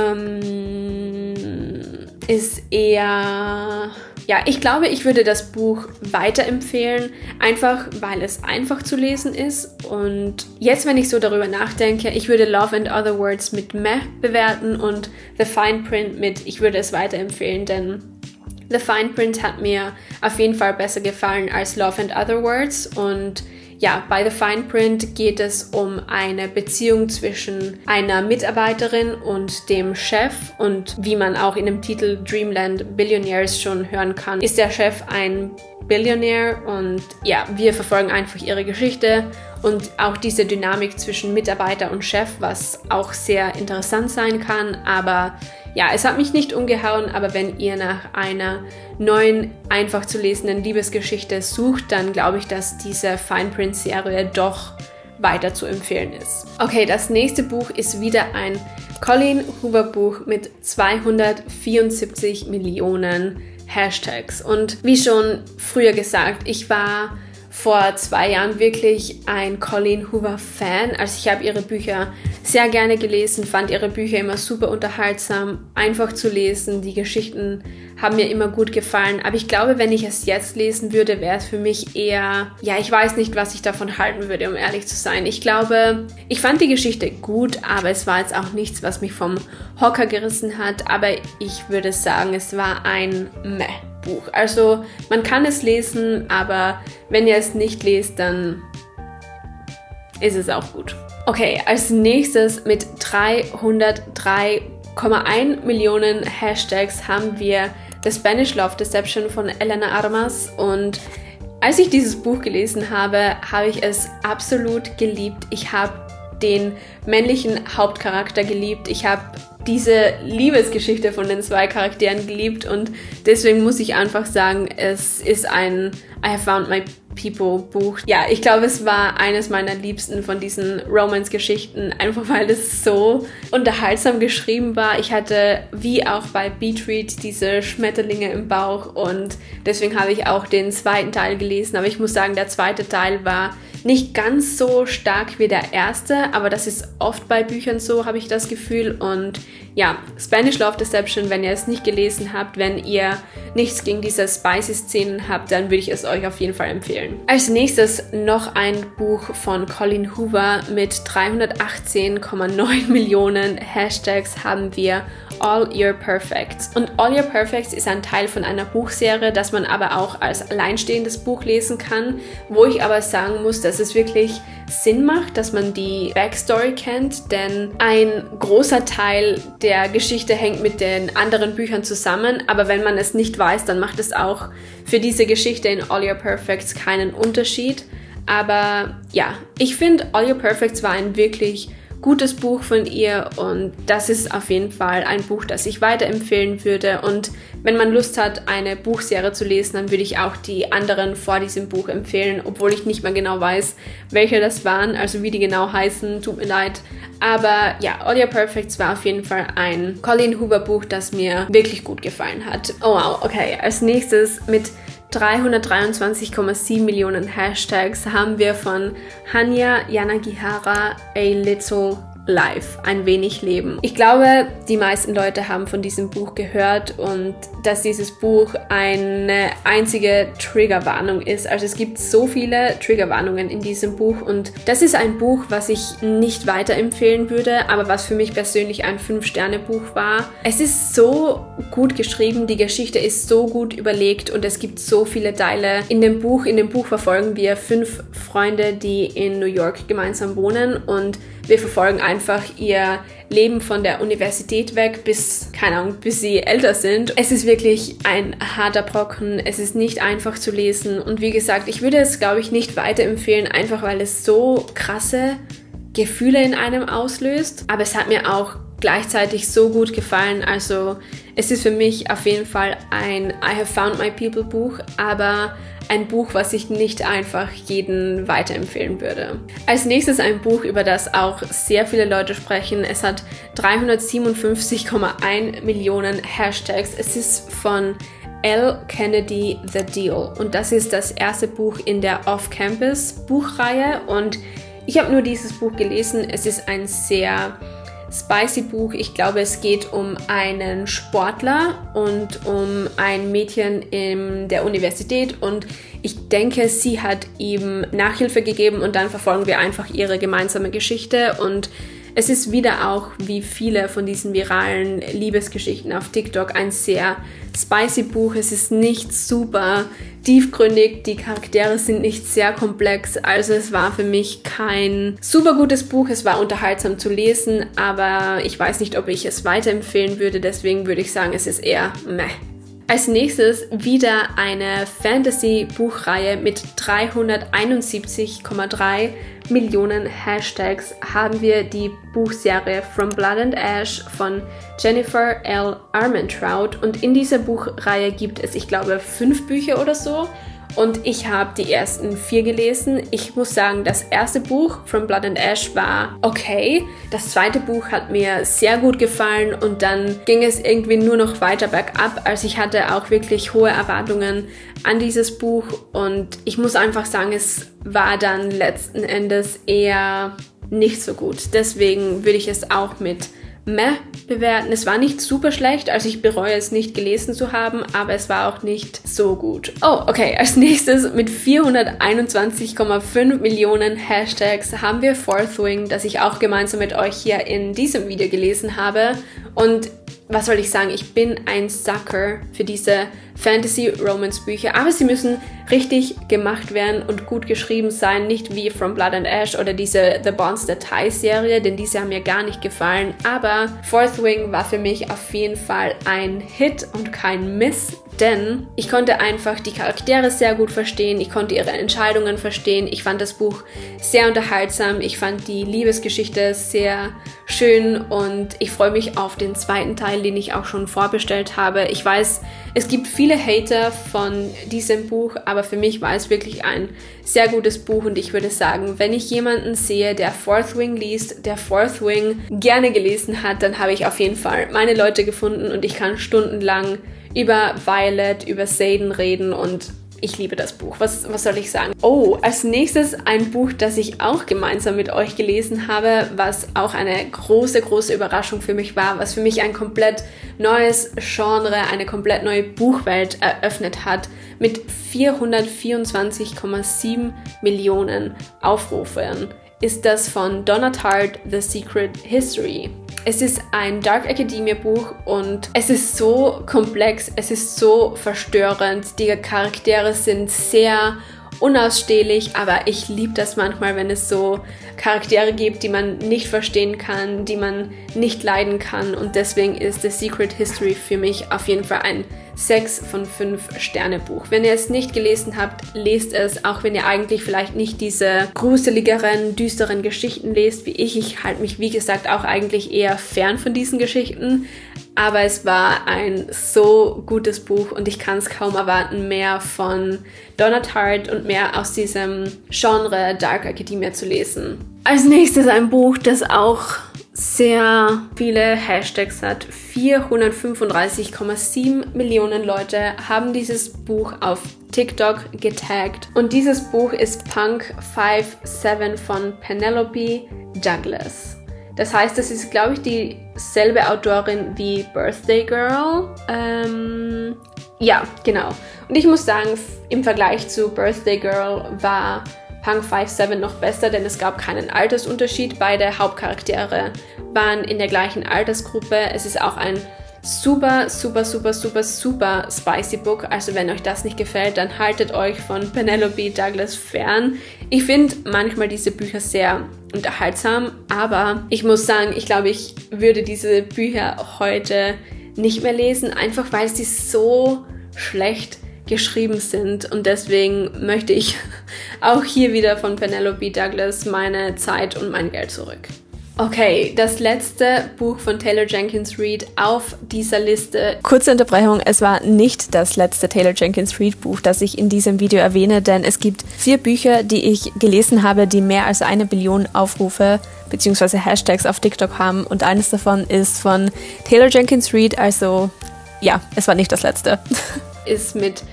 Speaker 1: ist eher... Ja, ich glaube, ich würde das Buch weiterempfehlen, einfach weil es einfach zu lesen ist. Und jetzt, wenn ich so darüber nachdenke, ich würde Love and Other Words mit Meh bewerten und The Fine Print mit ich würde es weiterempfehlen, denn The Fine Print hat mir auf jeden Fall besser gefallen als Love and Other Words. Und ja, bei The Fine Print geht es um eine Beziehung zwischen einer Mitarbeiterin und dem Chef. Und wie man auch in dem Titel Dreamland Billionaires schon hören kann, ist der Chef ein Billionär. Und ja, wir verfolgen einfach ihre Geschichte und auch diese Dynamik zwischen Mitarbeiter und Chef, was auch sehr interessant sein kann. Aber ja, es hat mich nicht umgehauen, aber wenn ihr nach einer neuen, einfach zu lesenden Liebesgeschichte sucht, dann glaube ich, dass diese Fine Print Serie doch weiter zu empfehlen ist. Okay, das nächste Buch ist wieder ein Colleen Hoover Buch mit 274 Millionen Hashtags. Und wie schon früher gesagt, ich war vor 2 Jahren wirklich ein Colleen Hoover Fan. Also ich habe ihre Bücher sehr gerne gelesen, fand ihre Bücher immer super unterhaltsam, einfach zu lesen. Die Geschichten haben mir immer gut gefallen. Aber ich glaube, wenn ich es jetzt lesen würde, wäre es für mich eher, ja, ich weiß nicht, was ich davon halten würde, um ehrlich zu sein. Ich glaube, ich fand die Geschichte gut, aber es war jetzt auch nichts, was mich vom Hocker gerissen hat. Aber ich würde sagen, es war ein Meh Buch. Also man kann es lesen, aber wenn ihr es nicht lest, dann ist es auch gut. Okay, als nächstes mit 303,1 Millionen Hashtags haben wir The Spanish Love Deception von Elena Armas. Und als ich dieses Buch gelesen habe, habe ich es absolut geliebt. Ich habe den männlichen Hauptcharakter geliebt. Ich habe diese Liebesgeschichte von den 2 Charakteren geliebt und deswegen muss ich einfach sagen, es ist ein I Have Found My People Buch. Ja, ich glaube, es war eines meiner liebsten von diesen Romance-Geschichten, einfach weil es so unterhaltsam geschrieben war. Ich hatte, wie auch bei Beatread, diese Schmetterlinge im Bauch und deswegen habe ich auch den 2. Teil gelesen, aber ich muss sagen, der 2. Teil war nicht ganz so stark wie der erste, aber das ist oft bei Büchern so, habe ich das Gefühl. Und ja, Spanish Love Deception, wenn ihr es nicht gelesen habt, wenn ihr nichts gegen diese spicy Szenen habt, dann würde ich es euch auf jeden Fall empfehlen. Als nächstes noch ein Buch von Colleen Hoover mit 318,9 Millionen Hashtags haben wir All Your Perfects. Und All Your Perfects ist ein Teil von einer Buchserie, das man aber auch als alleinstehendes Buch lesen kann, wo ich aber sagen muss, dass es wirklich Sinn macht, dass man die Backstory kennt, denn ein großer Teil der Geschichte hängt mit den anderen Büchern zusammen, aber wenn man es nicht weiß, dann macht es auch für diese Geschichte in All Your Perfects keinen Unterschied. Aber ja, ich finde, All Your Perfects war ein wirklich gutes Buch von ihr und das ist auf jeden Fall ein Buch, das ich weiterempfehlen würde. Und wenn man Lust hat, eine Buchserie zu lesen, dann würde ich auch die anderen vor diesem Buch empfehlen, obwohl ich nicht mehr genau weiß, welche das waren, also wie die genau heißen, tut mir leid. Aber ja, All Your Perfects war auf jeden Fall ein Colleen Hoover Buch, das mir wirklich gut gefallen hat. Oh wow, okay, als nächstes mit 323,7 Millionen Hashtags haben wir von Hanya Yanagihara A Little Life, ein wenig Leben. Ich glaube, die meisten Leute haben von diesem Buch gehört und dass dieses Buch eine einzige Triggerwarnung ist. Also es gibt so viele Triggerwarnungen in diesem Buch und das ist ein Buch, was ich nicht weiterempfehlen würde, aber was für mich persönlich ein 5-Sterne-Buch war. Es ist so gut geschrieben, die Geschichte ist so gut überlegt und es gibt so viele Teile in dem Buch. In dem Buch verfolgen wir 5 Freunde, die in New York gemeinsam wohnen und wir verfolgen einfach ihr Leben von der Universität weg bis, keine Ahnung, bis sie älter sind. Es ist wirklich ein harter Brocken, es ist nicht einfach zu lesen und wie gesagt, ich würde es, glaube ich, nicht weiterempfehlen, einfach weil es so krasse Gefühle in einem auslöst, aber es hat mir auch gleichzeitig so gut gefallen, also es ist für mich auf jeden Fall ein I Have Found My People Buch, aber ein Buch, was ich nicht einfach jedem weiterempfehlen würde. Als nächstes ein Buch, über das auch sehr viele Leute sprechen. Es hat 357,1 Millionen Hashtags. Es ist von L. Kennedy, The Deal. Und das ist das erste Buch in der Off-Campus-Buchreihe. Und ich habe nur dieses Buch gelesen. Es ist ein sehr spicy Buch. Ich glaube, es geht um einen Sportler und um ein Mädchen in der Universität. Und ich denke, sie hat ihm Nachhilfe gegeben und dann verfolgen wir einfach ihre gemeinsame Geschichte. Und es ist wieder auch, wie viele von diesen viralen Liebesgeschichten auf TikTok, ein sehr spicy Buch. Es ist nicht super tiefgründig, die Charaktere sind nicht sehr komplex, also es war für mich kein super gutes Buch. Es war unterhaltsam zu lesen, aber ich weiß nicht, ob ich es weiterempfehlen würde, deswegen würde ich sagen, es ist eher meh. Als nächstes wieder eine Fantasy-Buchreihe mit 371,3 Millionen Hashtags haben wir die Buchserie From Blood and Ash von Jennifer L. Armentrout und in dieser Buchreihe gibt es, ich glaube, 5 Bücher oder so. Und ich habe die ersten 4 gelesen. Ich muss sagen, das erste Buch, From Blood and Ash, war okay. Das zweite Buch hat mir sehr gut gefallen und dann ging es irgendwie nur noch weiter bergab. Also ich hatte auch wirklich hohe Erwartungen an dieses Buch und ich muss einfach sagen, es war dann letzten Endes eher nicht so gut. Deswegen würde ich es auch mit meh bewerten. Es war nicht super schlecht, also ich bereue es nicht gelesen zu haben, aber es war auch nicht so gut. Oh, okay, als nächstes mit 421,5 Millionen Hashtags haben wir Fourth Wing, das ich auch gemeinsam mit euch hier in diesem Video gelesen habe. Und was soll ich sagen, ich bin ein Sucker für diese Fantasy-Romance-Bücher, aber sie müssen richtig gemacht werden und gut geschrieben sein, nicht wie From Blood and Ash oder diese The Bonds That Tie-Serie, denn diese haben mir gar nicht gefallen, aber Fourth Wing war für mich auf jeden Fall ein Hit und kein Miss, denn ich konnte einfach die Charaktere sehr gut verstehen, ich konnte ihre Entscheidungen verstehen, ich fand das Buch sehr unterhaltsam, ich fand die Liebesgeschichte sehr schön und ich freue mich auf den zweiten Teil, den ich auch schon vorbestellt habe. Ich weiß, es gibt viele Hater von diesem Buch, aber für mich war es wirklich ein sehr gutes Buch und ich würde sagen, wenn ich jemanden sehe, der Fourth Wing liest, der Fourth Wing gerne gelesen hat, dann habe ich auf jeden Fall meine Leute gefunden und ich kann stundenlang über Violet, über Xaden reden und ich liebe das Buch. Was soll ich sagen? Oh, als nächstes ein Buch, das ich auch gemeinsam mit euch gelesen habe, was auch eine große, große Überraschung für mich war, was für mich ein komplett neues Genre, eine komplett neue Buchwelt eröffnet hat, mit 424,7 Millionen Aufrufen, ist das von Donna Tartt, The Secret History. Es ist ein Dark Academia Buch und es ist so komplex, es ist so verstörend, die Charaktere sind sehr unausstehlich, aber ich liebe das manchmal, wenn es so Charaktere gibt, die man nicht verstehen kann, die man nicht leiden kann und deswegen ist The Secret History für mich auf jeden Fall ein 6 von 5 Sterne Buch. Wenn ihr es nicht gelesen habt, lest es, auch wenn ihr eigentlich vielleicht nicht diese gruseligeren, düsteren Geschichten lest wie ich. Ich halte mich, wie gesagt, auch eigentlich eher fern von diesen Geschichten, aber es war ein so gutes Buch und ich kann es kaum erwarten, mehr von Donna Tartt und mehr aus diesem Genre Dark Academia zu lesen. Als nächstes ein Buch, das auch sehr viele Hashtags hat. 435,7 Millionen Leute haben dieses Buch auf TikTok getaggt. Und dieses Buch ist Punk 57 von Penelope Douglas. Das heißt, das ist, glaube ich, dieselbe Autorin wie Birthday Girl. Ja, genau. Und ich muss sagen, im Vergleich zu Birthday Girl war Punk 57 noch besser, denn es gab keinen Altersunterschied. Beide Hauptcharaktere waren in der gleichen Altersgruppe. Es ist auch ein super, super, super, super, super spicy Book. Also wenn euch das nicht gefällt, dann haltet euch von Penelope Douglas fern. Ich finde manchmal diese Bücher sehr unterhaltsam, aber ich muss sagen, ich glaube, ich würde diese Bücher heute nicht mehr lesen, einfach weil sie so schlecht geschrieben sind und deswegen möchte ich auch hier wieder von Penelope Douglas meine Zeit und mein Geld zurück. Okay, das letzte Buch von Taylor Jenkins Reid auf dieser Liste. Kurze Unterbrechung, es war nicht das letzte Taylor Jenkins Reid Buch, das ich in diesem Video erwähne, denn es gibt 4 Bücher, die ich gelesen habe, die mehr als 1 Billion Aufrufe bzw. Hashtags auf TikTok haben und eines davon ist von Taylor Jenkins Reid, also ja, es war nicht das letzte. Ist mit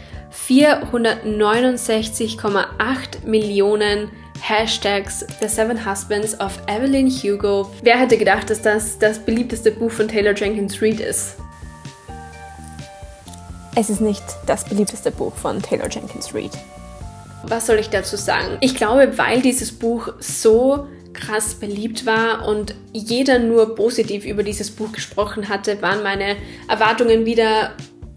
Speaker 1: 469,8 Millionen Hashtags The Seven Husbands of Evelyn Hugo. Wer hätte gedacht, dass das das beliebteste Buch von Taylor Jenkins Reid ist? Es ist nicht das beliebteste Buch von Taylor Jenkins Reid. Was soll ich dazu sagen? Ich glaube, weil dieses Buch so krass beliebt war und jeder nur positiv über dieses Buch gesprochen hatte, waren meine Erwartungen wieder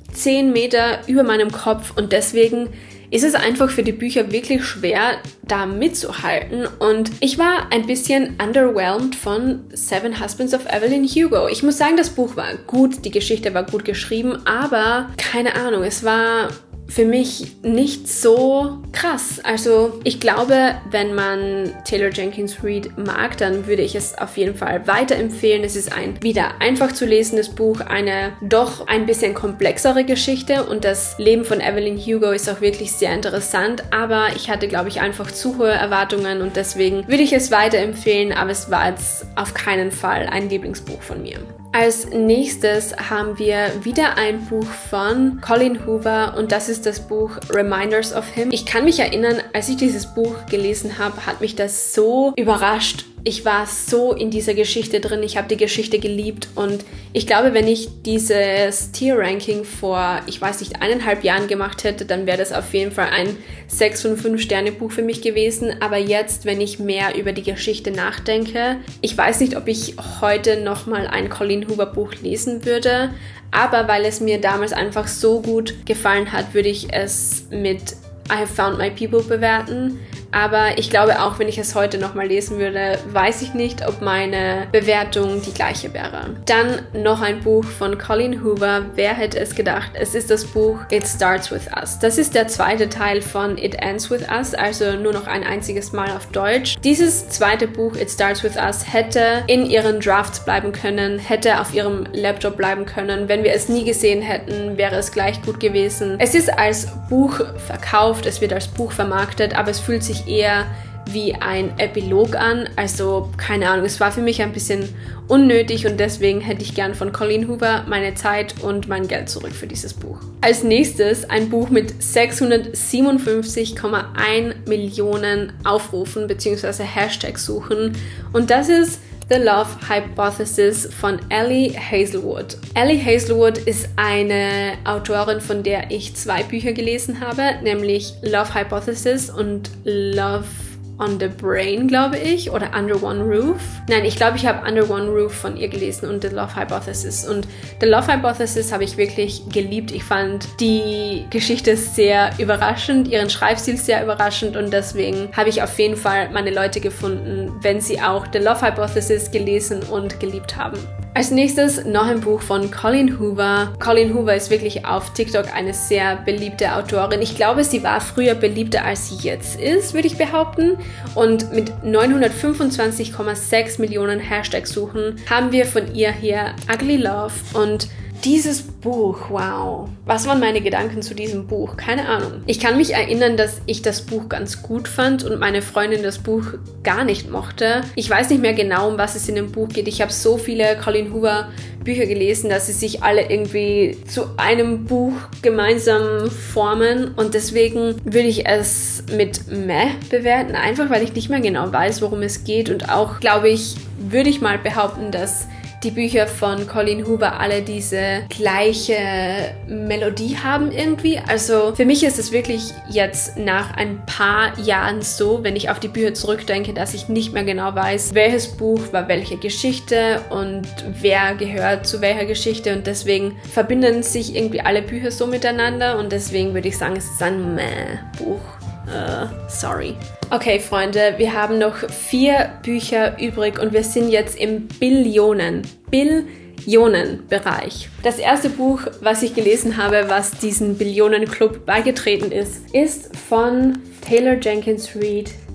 Speaker 1: 10 Meter über meinem Kopf und deswegen ist es einfach für die Bücher wirklich schwer, da mitzuhalten. Und ich war ein bisschen underwhelmed von Seven Husbands of Evelyn Hugo. Ich muss sagen, das Buch war gut, die Geschichte war gut geschrieben, aber keine Ahnung, es war für mich nicht so krass. Also ich glaube, wenn man Taylor Jenkins Reid mag, dann würde ich es auf jeden Fall weiterempfehlen. Es ist ein wieder einfach zu lesendes Buch, eine doch ein bisschen komplexere Geschichte und das Leben von Evelyn Hugo ist auch wirklich sehr interessant, aber ich hatte, glaube ich, einfach zu hohe Erwartungen und deswegen würde ich es weiterempfehlen, aber es war jetzt auf keinen Fall ein Lieblingsbuch von mir. Als nächstes haben wir wieder ein Buch von Colleen Hoover und das ist das Buch Reminders of Him. Ich kann mich erinnern, als ich dieses Buch gelesen habe, hat mich das so überrascht. Ich war so in dieser Geschichte drin, ich habe die Geschichte geliebt und ich glaube, wenn ich dieses Tier-Ranking vor, ich weiß nicht, 1,5 Jahren gemacht hätte, dann wäre das auf jeden Fall ein 6 von 5 Sterne Buch für mich gewesen. Aber jetzt, wenn ich mehr über die Geschichte nachdenke, ich weiß nicht, ob ich heute nochmal ein Colleen Hoover Buch lesen würde, aber weil es mir damals einfach so gut gefallen hat, würde ich es mit I Have Found My People bewerten. Aber ich glaube, auch wenn ich es heute nochmal lesen würde, weiß ich nicht, ob meine Bewertung die gleiche wäre. Dann noch ein Buch von Colleen Hoover. Wer hätte es gedacht? Es ist das Buch It Starts With Us. Das ist der zweite Teil von It Ends With Us, also nur noch ein einziges Mal auf Deutsch. Dieses zweite Buch, It Starts With Us, hätte in ihren Drafts bleiben können, hätte auf ihrem Laptop bleiben können. Wenn wir es nie gesehen hätten, wäre es gleich gut gewesen. Es ist als Buch verkauft, es wird als Buch vermarktet, aber es fühlt sich eher wie ein Epilog an, also keine Ahnung, es war für mich ein bisschen unnötig und deswegen hätte ich gern von Colleen Hoover meine Zeit und mein Geld zurück für dieses Buch. Als nächstes ein Buch mit 657,1 Millionen Aufrufen bzw. Hashtag-Suchen und das ist The Love Hypothesis von Ellie Hazelwood. Ellie Hazelwood ist eine Autorin, von der ich 2 Bücher gelesen habe, nämlich Love Hypothesis und Love on the Brain, glaube ich, oder Under One Roof. Nein, ich glaube, ich habe Under One Roof von ihr gelesen und The Love Hypothesis. Und The Love Hypothesis habe ich wirklich geliebt. Ich fand die Geschichte sehr überraschend, ihren Schreibstil sehr überraschend und deswegen habe ich auf jeden Fall meine Leute gefunden, wenn sie auch The Love Hypothesis gelesen und geliebt haben. Als nächstes noch ein Buch von Colleen Hoover. Colleen Hoover ist wirklich auf TikTok eine sehr beliebte Autorin. Ich glaube, sie war früher beliebter, als sie jetzt ist, würde ich behaupten. Und mit 925,6 Millionen Hashtag-Suchen haben wir von ihr hier Ugly Love und dieses Buch, wow. Was waren meine Gedanken zu diesem Buch? Keine Ahnung. Ich kann mich erinnern, dass ich das Buch ganz gut fand und meine Freundin das Buch gar nicht mochte. Ich weiß nicht mehr genau, um was es in dem Buch geht. Ich habe so viele Colleen Hoover Bücher gelesen, dass sie sich alle irgendwie zu einem Buch gemeinsam formen und deswegen würde ich es mit Meh bewerten, einfach weil ich nicht mehr genau weiß, worum es geht und auch, glaube ich, würde ich mal behaupten, dass die Bücher von Colleen Hoover alle diese gleiche Melodie haben irgendwie. Also für mich ist es wirklich jetzt nach ein paar Jahren so, wenn ich auf die Bücher zurückdenke, dass ich nicht mehr genau weiß, welches Buch war welche Geschichte und wer gehört zu welcher Geschichte und deswegen verbinden sich irgendwie alle Bücher so miteinander und deswegen würde ich sagen, es ist ein Meh-Buch. Sorry. Okay, Freunde, wir haben noch 4 Bücher übrig und wir sind jetzt im Billionen-Bereich. Das erste Buch, was ich gelesen habe, was diesen Billionen-Club beigetreten ist, ist von Taylor Jenkins Reid,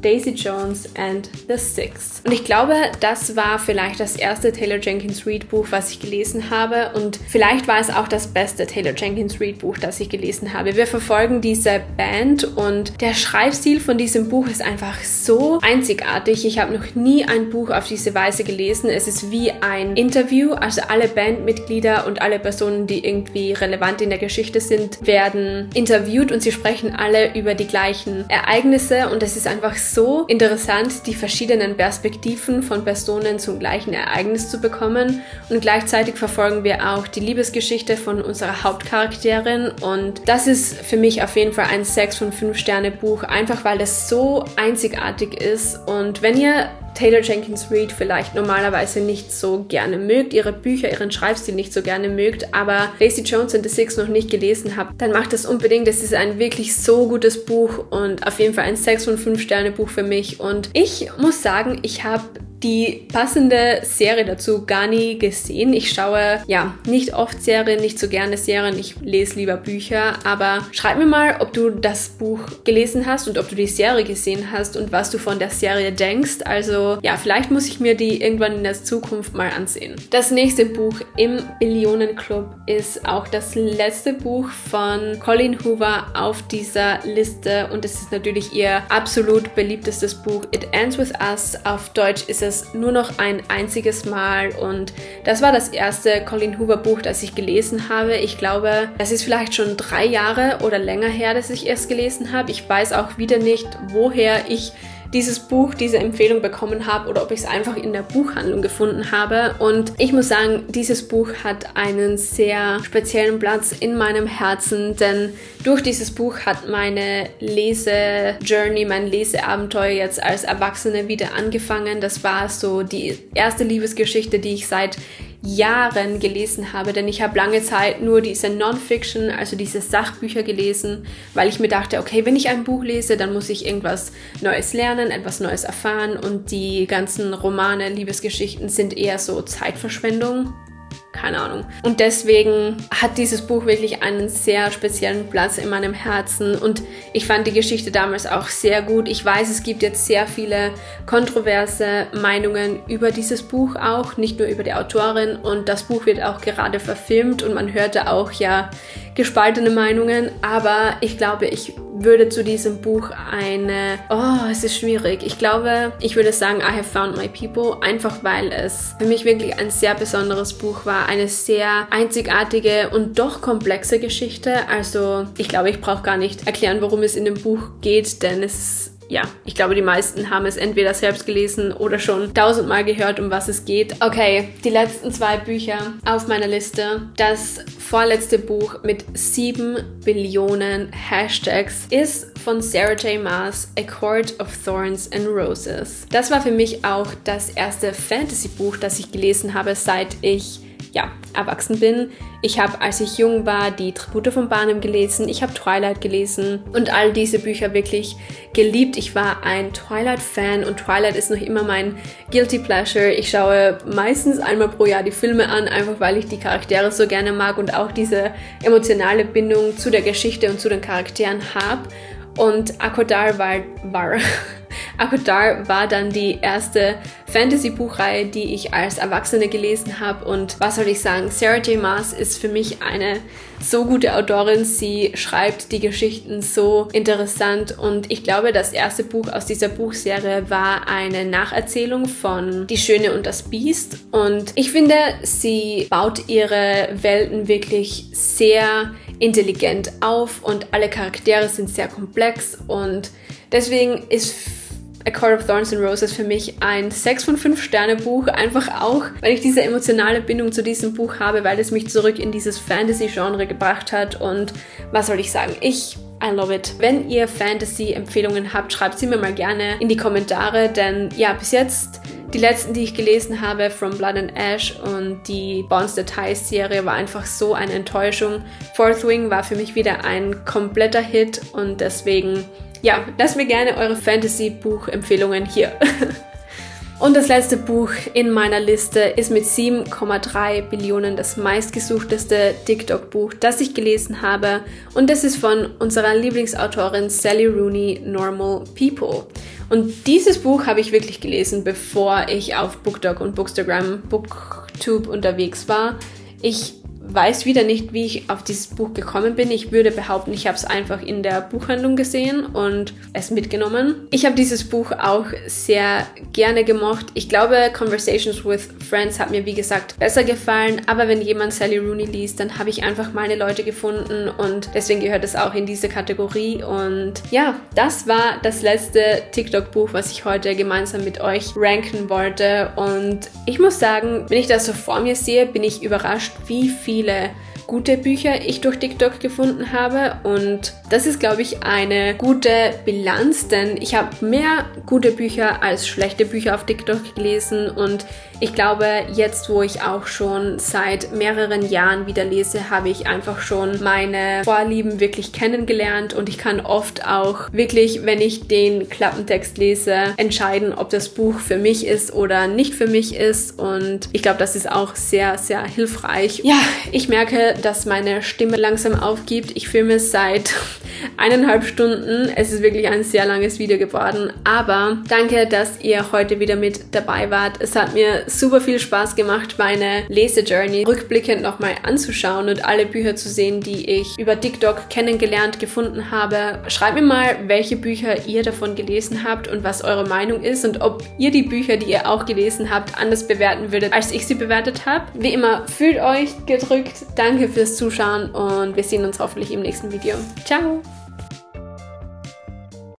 Speaker 1: Daisy Jones and the Six. Und ich glaube, das war vielleicht das erste Taylor Jenkins Reid Buch, was ich gelesen habe, und vielleicht war es auch das beste Taylor Jenkins Reid Buch, das ich gelesen habe. Wir verfolgen diese Band und der Schreibstil von diesem Buch ist einfach so einzigartig. Ich habe noch nie ein Buch auf diese Weise gelesen. Es ist wie ein Interview, also alle Bandmitglieder und alle Personen, die irgendwie relevant in der Geschichte sind, werden interviewt und sie sprechen alle über die gleichen Ereignisse, und es ist einfach so interessant, die verschiedenen Perspektiven von Personen zum gleichen Ereignis zu bekommen, und gleichzeitig verfolgen wir auch die Liebesgeschichte von unserer Hauptcharakterin, und das ist für mich auf jeden Fall ein 6 von 5 Sterne Buch, einfach weil das so einzigartig ist. Und wenn ihr Taylor Jenkins Reid vielleicht normalerweise nicht so gerne mögt, ihre Bücher, ihren Schreibstil nicht so gerne mögt, aber Daisy Jones and the Six noch nicht gelesen habt, dann macht das unbedingt. Es ist ein wirklich so gutes Buch und auf jeden Fall ein 6 von 5 Sterne Buch für mich. Und ich muss sagen, ich habe die passende Serie dazu gar nie gesehen. Ich schaue ja nicht oft Serien, nicht so gerne Serien. Ich lese lieber Bücher. Aber schreib mir mal, ob du das Buch gelesen hast und ob du die Serie gesehen hast und was du von der Serie denkst. Also ja, vielleicht muss ich mir die irgendwann in der Zukunft mal ansehen. Das nächste Buch im Billionenclub ist auch das letzte Buch von Colleen Hoover auf dieser Liste, und es ist natürlich ihr absolut beliebtestes Buch. It Ends With Us. Auf Deutsch ist es nur noch ein einziges Mal, und das war das erste Colleen Hoover Buch, das ich gelesen habe. Ich glaube, das ist vielleicht schon 3 Jahre oder länger her, dass ich es gelesen habe. Ich weiß auch wieder nicht, woher ich dieses Buch, diese Empfehlung bekommen habe oder ob ich es einfach in der Buchhandlung gefunden habe. Und ich muss sagen, dieses Buch hat einen sehr speziellen Platz in meinem Herzen, denn durch dieses Buch hat meine Lesejourney, mein Leseabenteuer jetzt als Erwachsene wieder angefangen. Das war so die erste Liebesgeschichte, die ich seit Jahren gelesen habe, denn ich habe lange Zeit nur diese Non-Fiction, also diese Sachbücher gelesen, weil ich mir dachte, okay, wenn ich ein Buch lese, dann muss ich irgendwas Neues lernen, etwas Neues erfahren, und die ganzen Romane, Liebesgeschichten sind eher so Zeitverschwendung. Keine Ahnung. Und deswegen hat dieses Buch wirklich einen sehr speziellen Platz in meinem Herzen, und ich fand die Geschichte damals auch sehr gut. Ich weiß, es gibt jetzt sehr viele kontroverse Meinungen über dieses Buch auch, nicht nur über die Autorin, und das Buch wird auch gerade verfilmt und man hörte auch ja gespaltene Meinungen, aber ich glaube, ich würde zu diesem Buch es ist schwierig. Ich glaube, ich würde sagen, I have found my people, einfach weil es für mich wirklich ein sehr besonderes Buch war, eine sehr einzigartige und doch komplexe Geschichte. Also ich glaube, ich brauche gar nicht erklären, worum es in dem Buch geht, denn ich glaube, die meisten haben es entweder selbst gelesen oder schon 1000-mal gehört, um was es geht. Okay, die letzten 2 Bücher auf meiner Liste. Das vorletzte Buch mit 7 Billionen Hashtags ist von Sarah J. Maas, A Court of Thorns and Roses. Das war für mich auch das erste Fantasy-Buch, das ich gelesen habe, seit ich erwachsen bin. Ich habe, als ich jung war, die Tribute von Barnum gelesen, ich habe Twilight gelesen und all diese Bücher wirklich geliebt. Ich war ein Twilight-Fan und Twilight ist noch immer mein Guilty Pleasure. Ich schaue meistens einmal pro Jahr die Filme an, einfach weil ich die Charaktere so gerne mag und auch diese emotionale Bindung zu der Geschichte und zu den Charakteren habe. Und Akodar war dann die erste Fantasy-Buchreihe, die ich als Erwachsene gelesen habe. Und was soll ich sagen, Sarah J. Maas ist für mich eine so gute Autorin. Sie schreibt die Geschichten so interessant, und ich glaube, das erste Buch aus dieser Buchserie war eine Nacherzählung von Die Schöne und das Biest. Und ich finde, sie baut ihre Welten wirklich sehr intelligent auf und alle Charaktere sind sehr komplex, und deswegen ist A Court of Thorns and Roses für mich ein 6 von 5 Sterne Buch, einfach auch, weil ich diese emotionale Bindung zu diesem Buch habe, weil es mich zurück in dieses Fantasy-Genre gebracht hat, und was soll ich sagen, I love it. Wenn ihr Fantasy-Empfehlungen habt, schreibt sie mir mal gerne in die Kommentare, denn ja, bis jetzt die letzten, die ich gelesen habe, From Blood and Ash und die Bones the Ties Serie, war einfach so eine Enttäuschung. Fourth Wing war für mich wieder ein kompletter Hit, und deswegen, lasst mir gerne eure Fantasy-Buch-Empfehlungen hier. Und das letzte Buch in meiner Liste ist mit 7,3 Billionen das meistgesuchteste TikTok-Buch, das ich gelesen habe. Und das ist von unserer Lieblingsautorin Sally Rooney, Normal People. Und dieses Buch habe ich wirklich gelesen, bevor ich auf BookDok und Bookstagram, Booktube unterwegs war. Ich weiß wieder nicht, wie ich auf dieses Buch gekommen bin. Ich würde behaupten, ich habe es einfach in der Buchhandlung gesehen und es mitgenommen. Ich habe dieses Buch auch sehr gerne gemocht. Ich glaube, Conversations with Friends hat mir, wie gesagt, besser gefallen. Aber wenn jemand Sally Rooney liest, dann habe ich einfach meine Leute gefunden und deswegen gehört es auch in diese Kategorie. Und ja, das war das letzte TikTok-Buch, was ich heute gemeinsam mit euch ranken wollte. Und ich muss sagen, wenn ich das so vor mir sehe, bin ich überrascht, wie viele gute Bücher ich durch TikTok gefunden habe, und das ist, glaube ich, eine gute Bilanz, denn ich habe mehr gute Bücher als schlechte Bücher auf TikTok gelesen, und ich glaube, jetzt, wo ich auch schon seit mehreren Jahren wieder lese, habe ich einfach schon meine Vorlieben wirklich kennengelernt, und ich kann oft auch wirklich, wenn ich den Klappentext lese, entscheiden, ob das Buch für mich ist oder nicht für mich ist, und ich glaube, das ist auch sehr, sehr hilfreich. Ja, ich merke, dass meine Stimme langsam aufgibt. Ich filme es seit 1,5 Stunden. Es ist wirklich ein sehr langes Video geworden, aber danke, dass ihr heute wieder mit dabei wart. Es hat mir super viel Spaß gemacht, meine Lesejourney rückblickend nochmal anzuschauen und alle Bücher zu sehen, die ich über TikTok kennengelernt, gefunden habe. Schreibt mir mal, welche Bücher ihr davon gelesen habt und was eure Meinung ist und ob ihr die Bücher, die ihr auch gelesen habt, anders bewerten würdet, als ich sie bewertet habe. Wie immer, fühlt euch gedrückt. Danke fürs Zuschauen und wir sehen uns hoffentlich im nächsten Video. Ciao!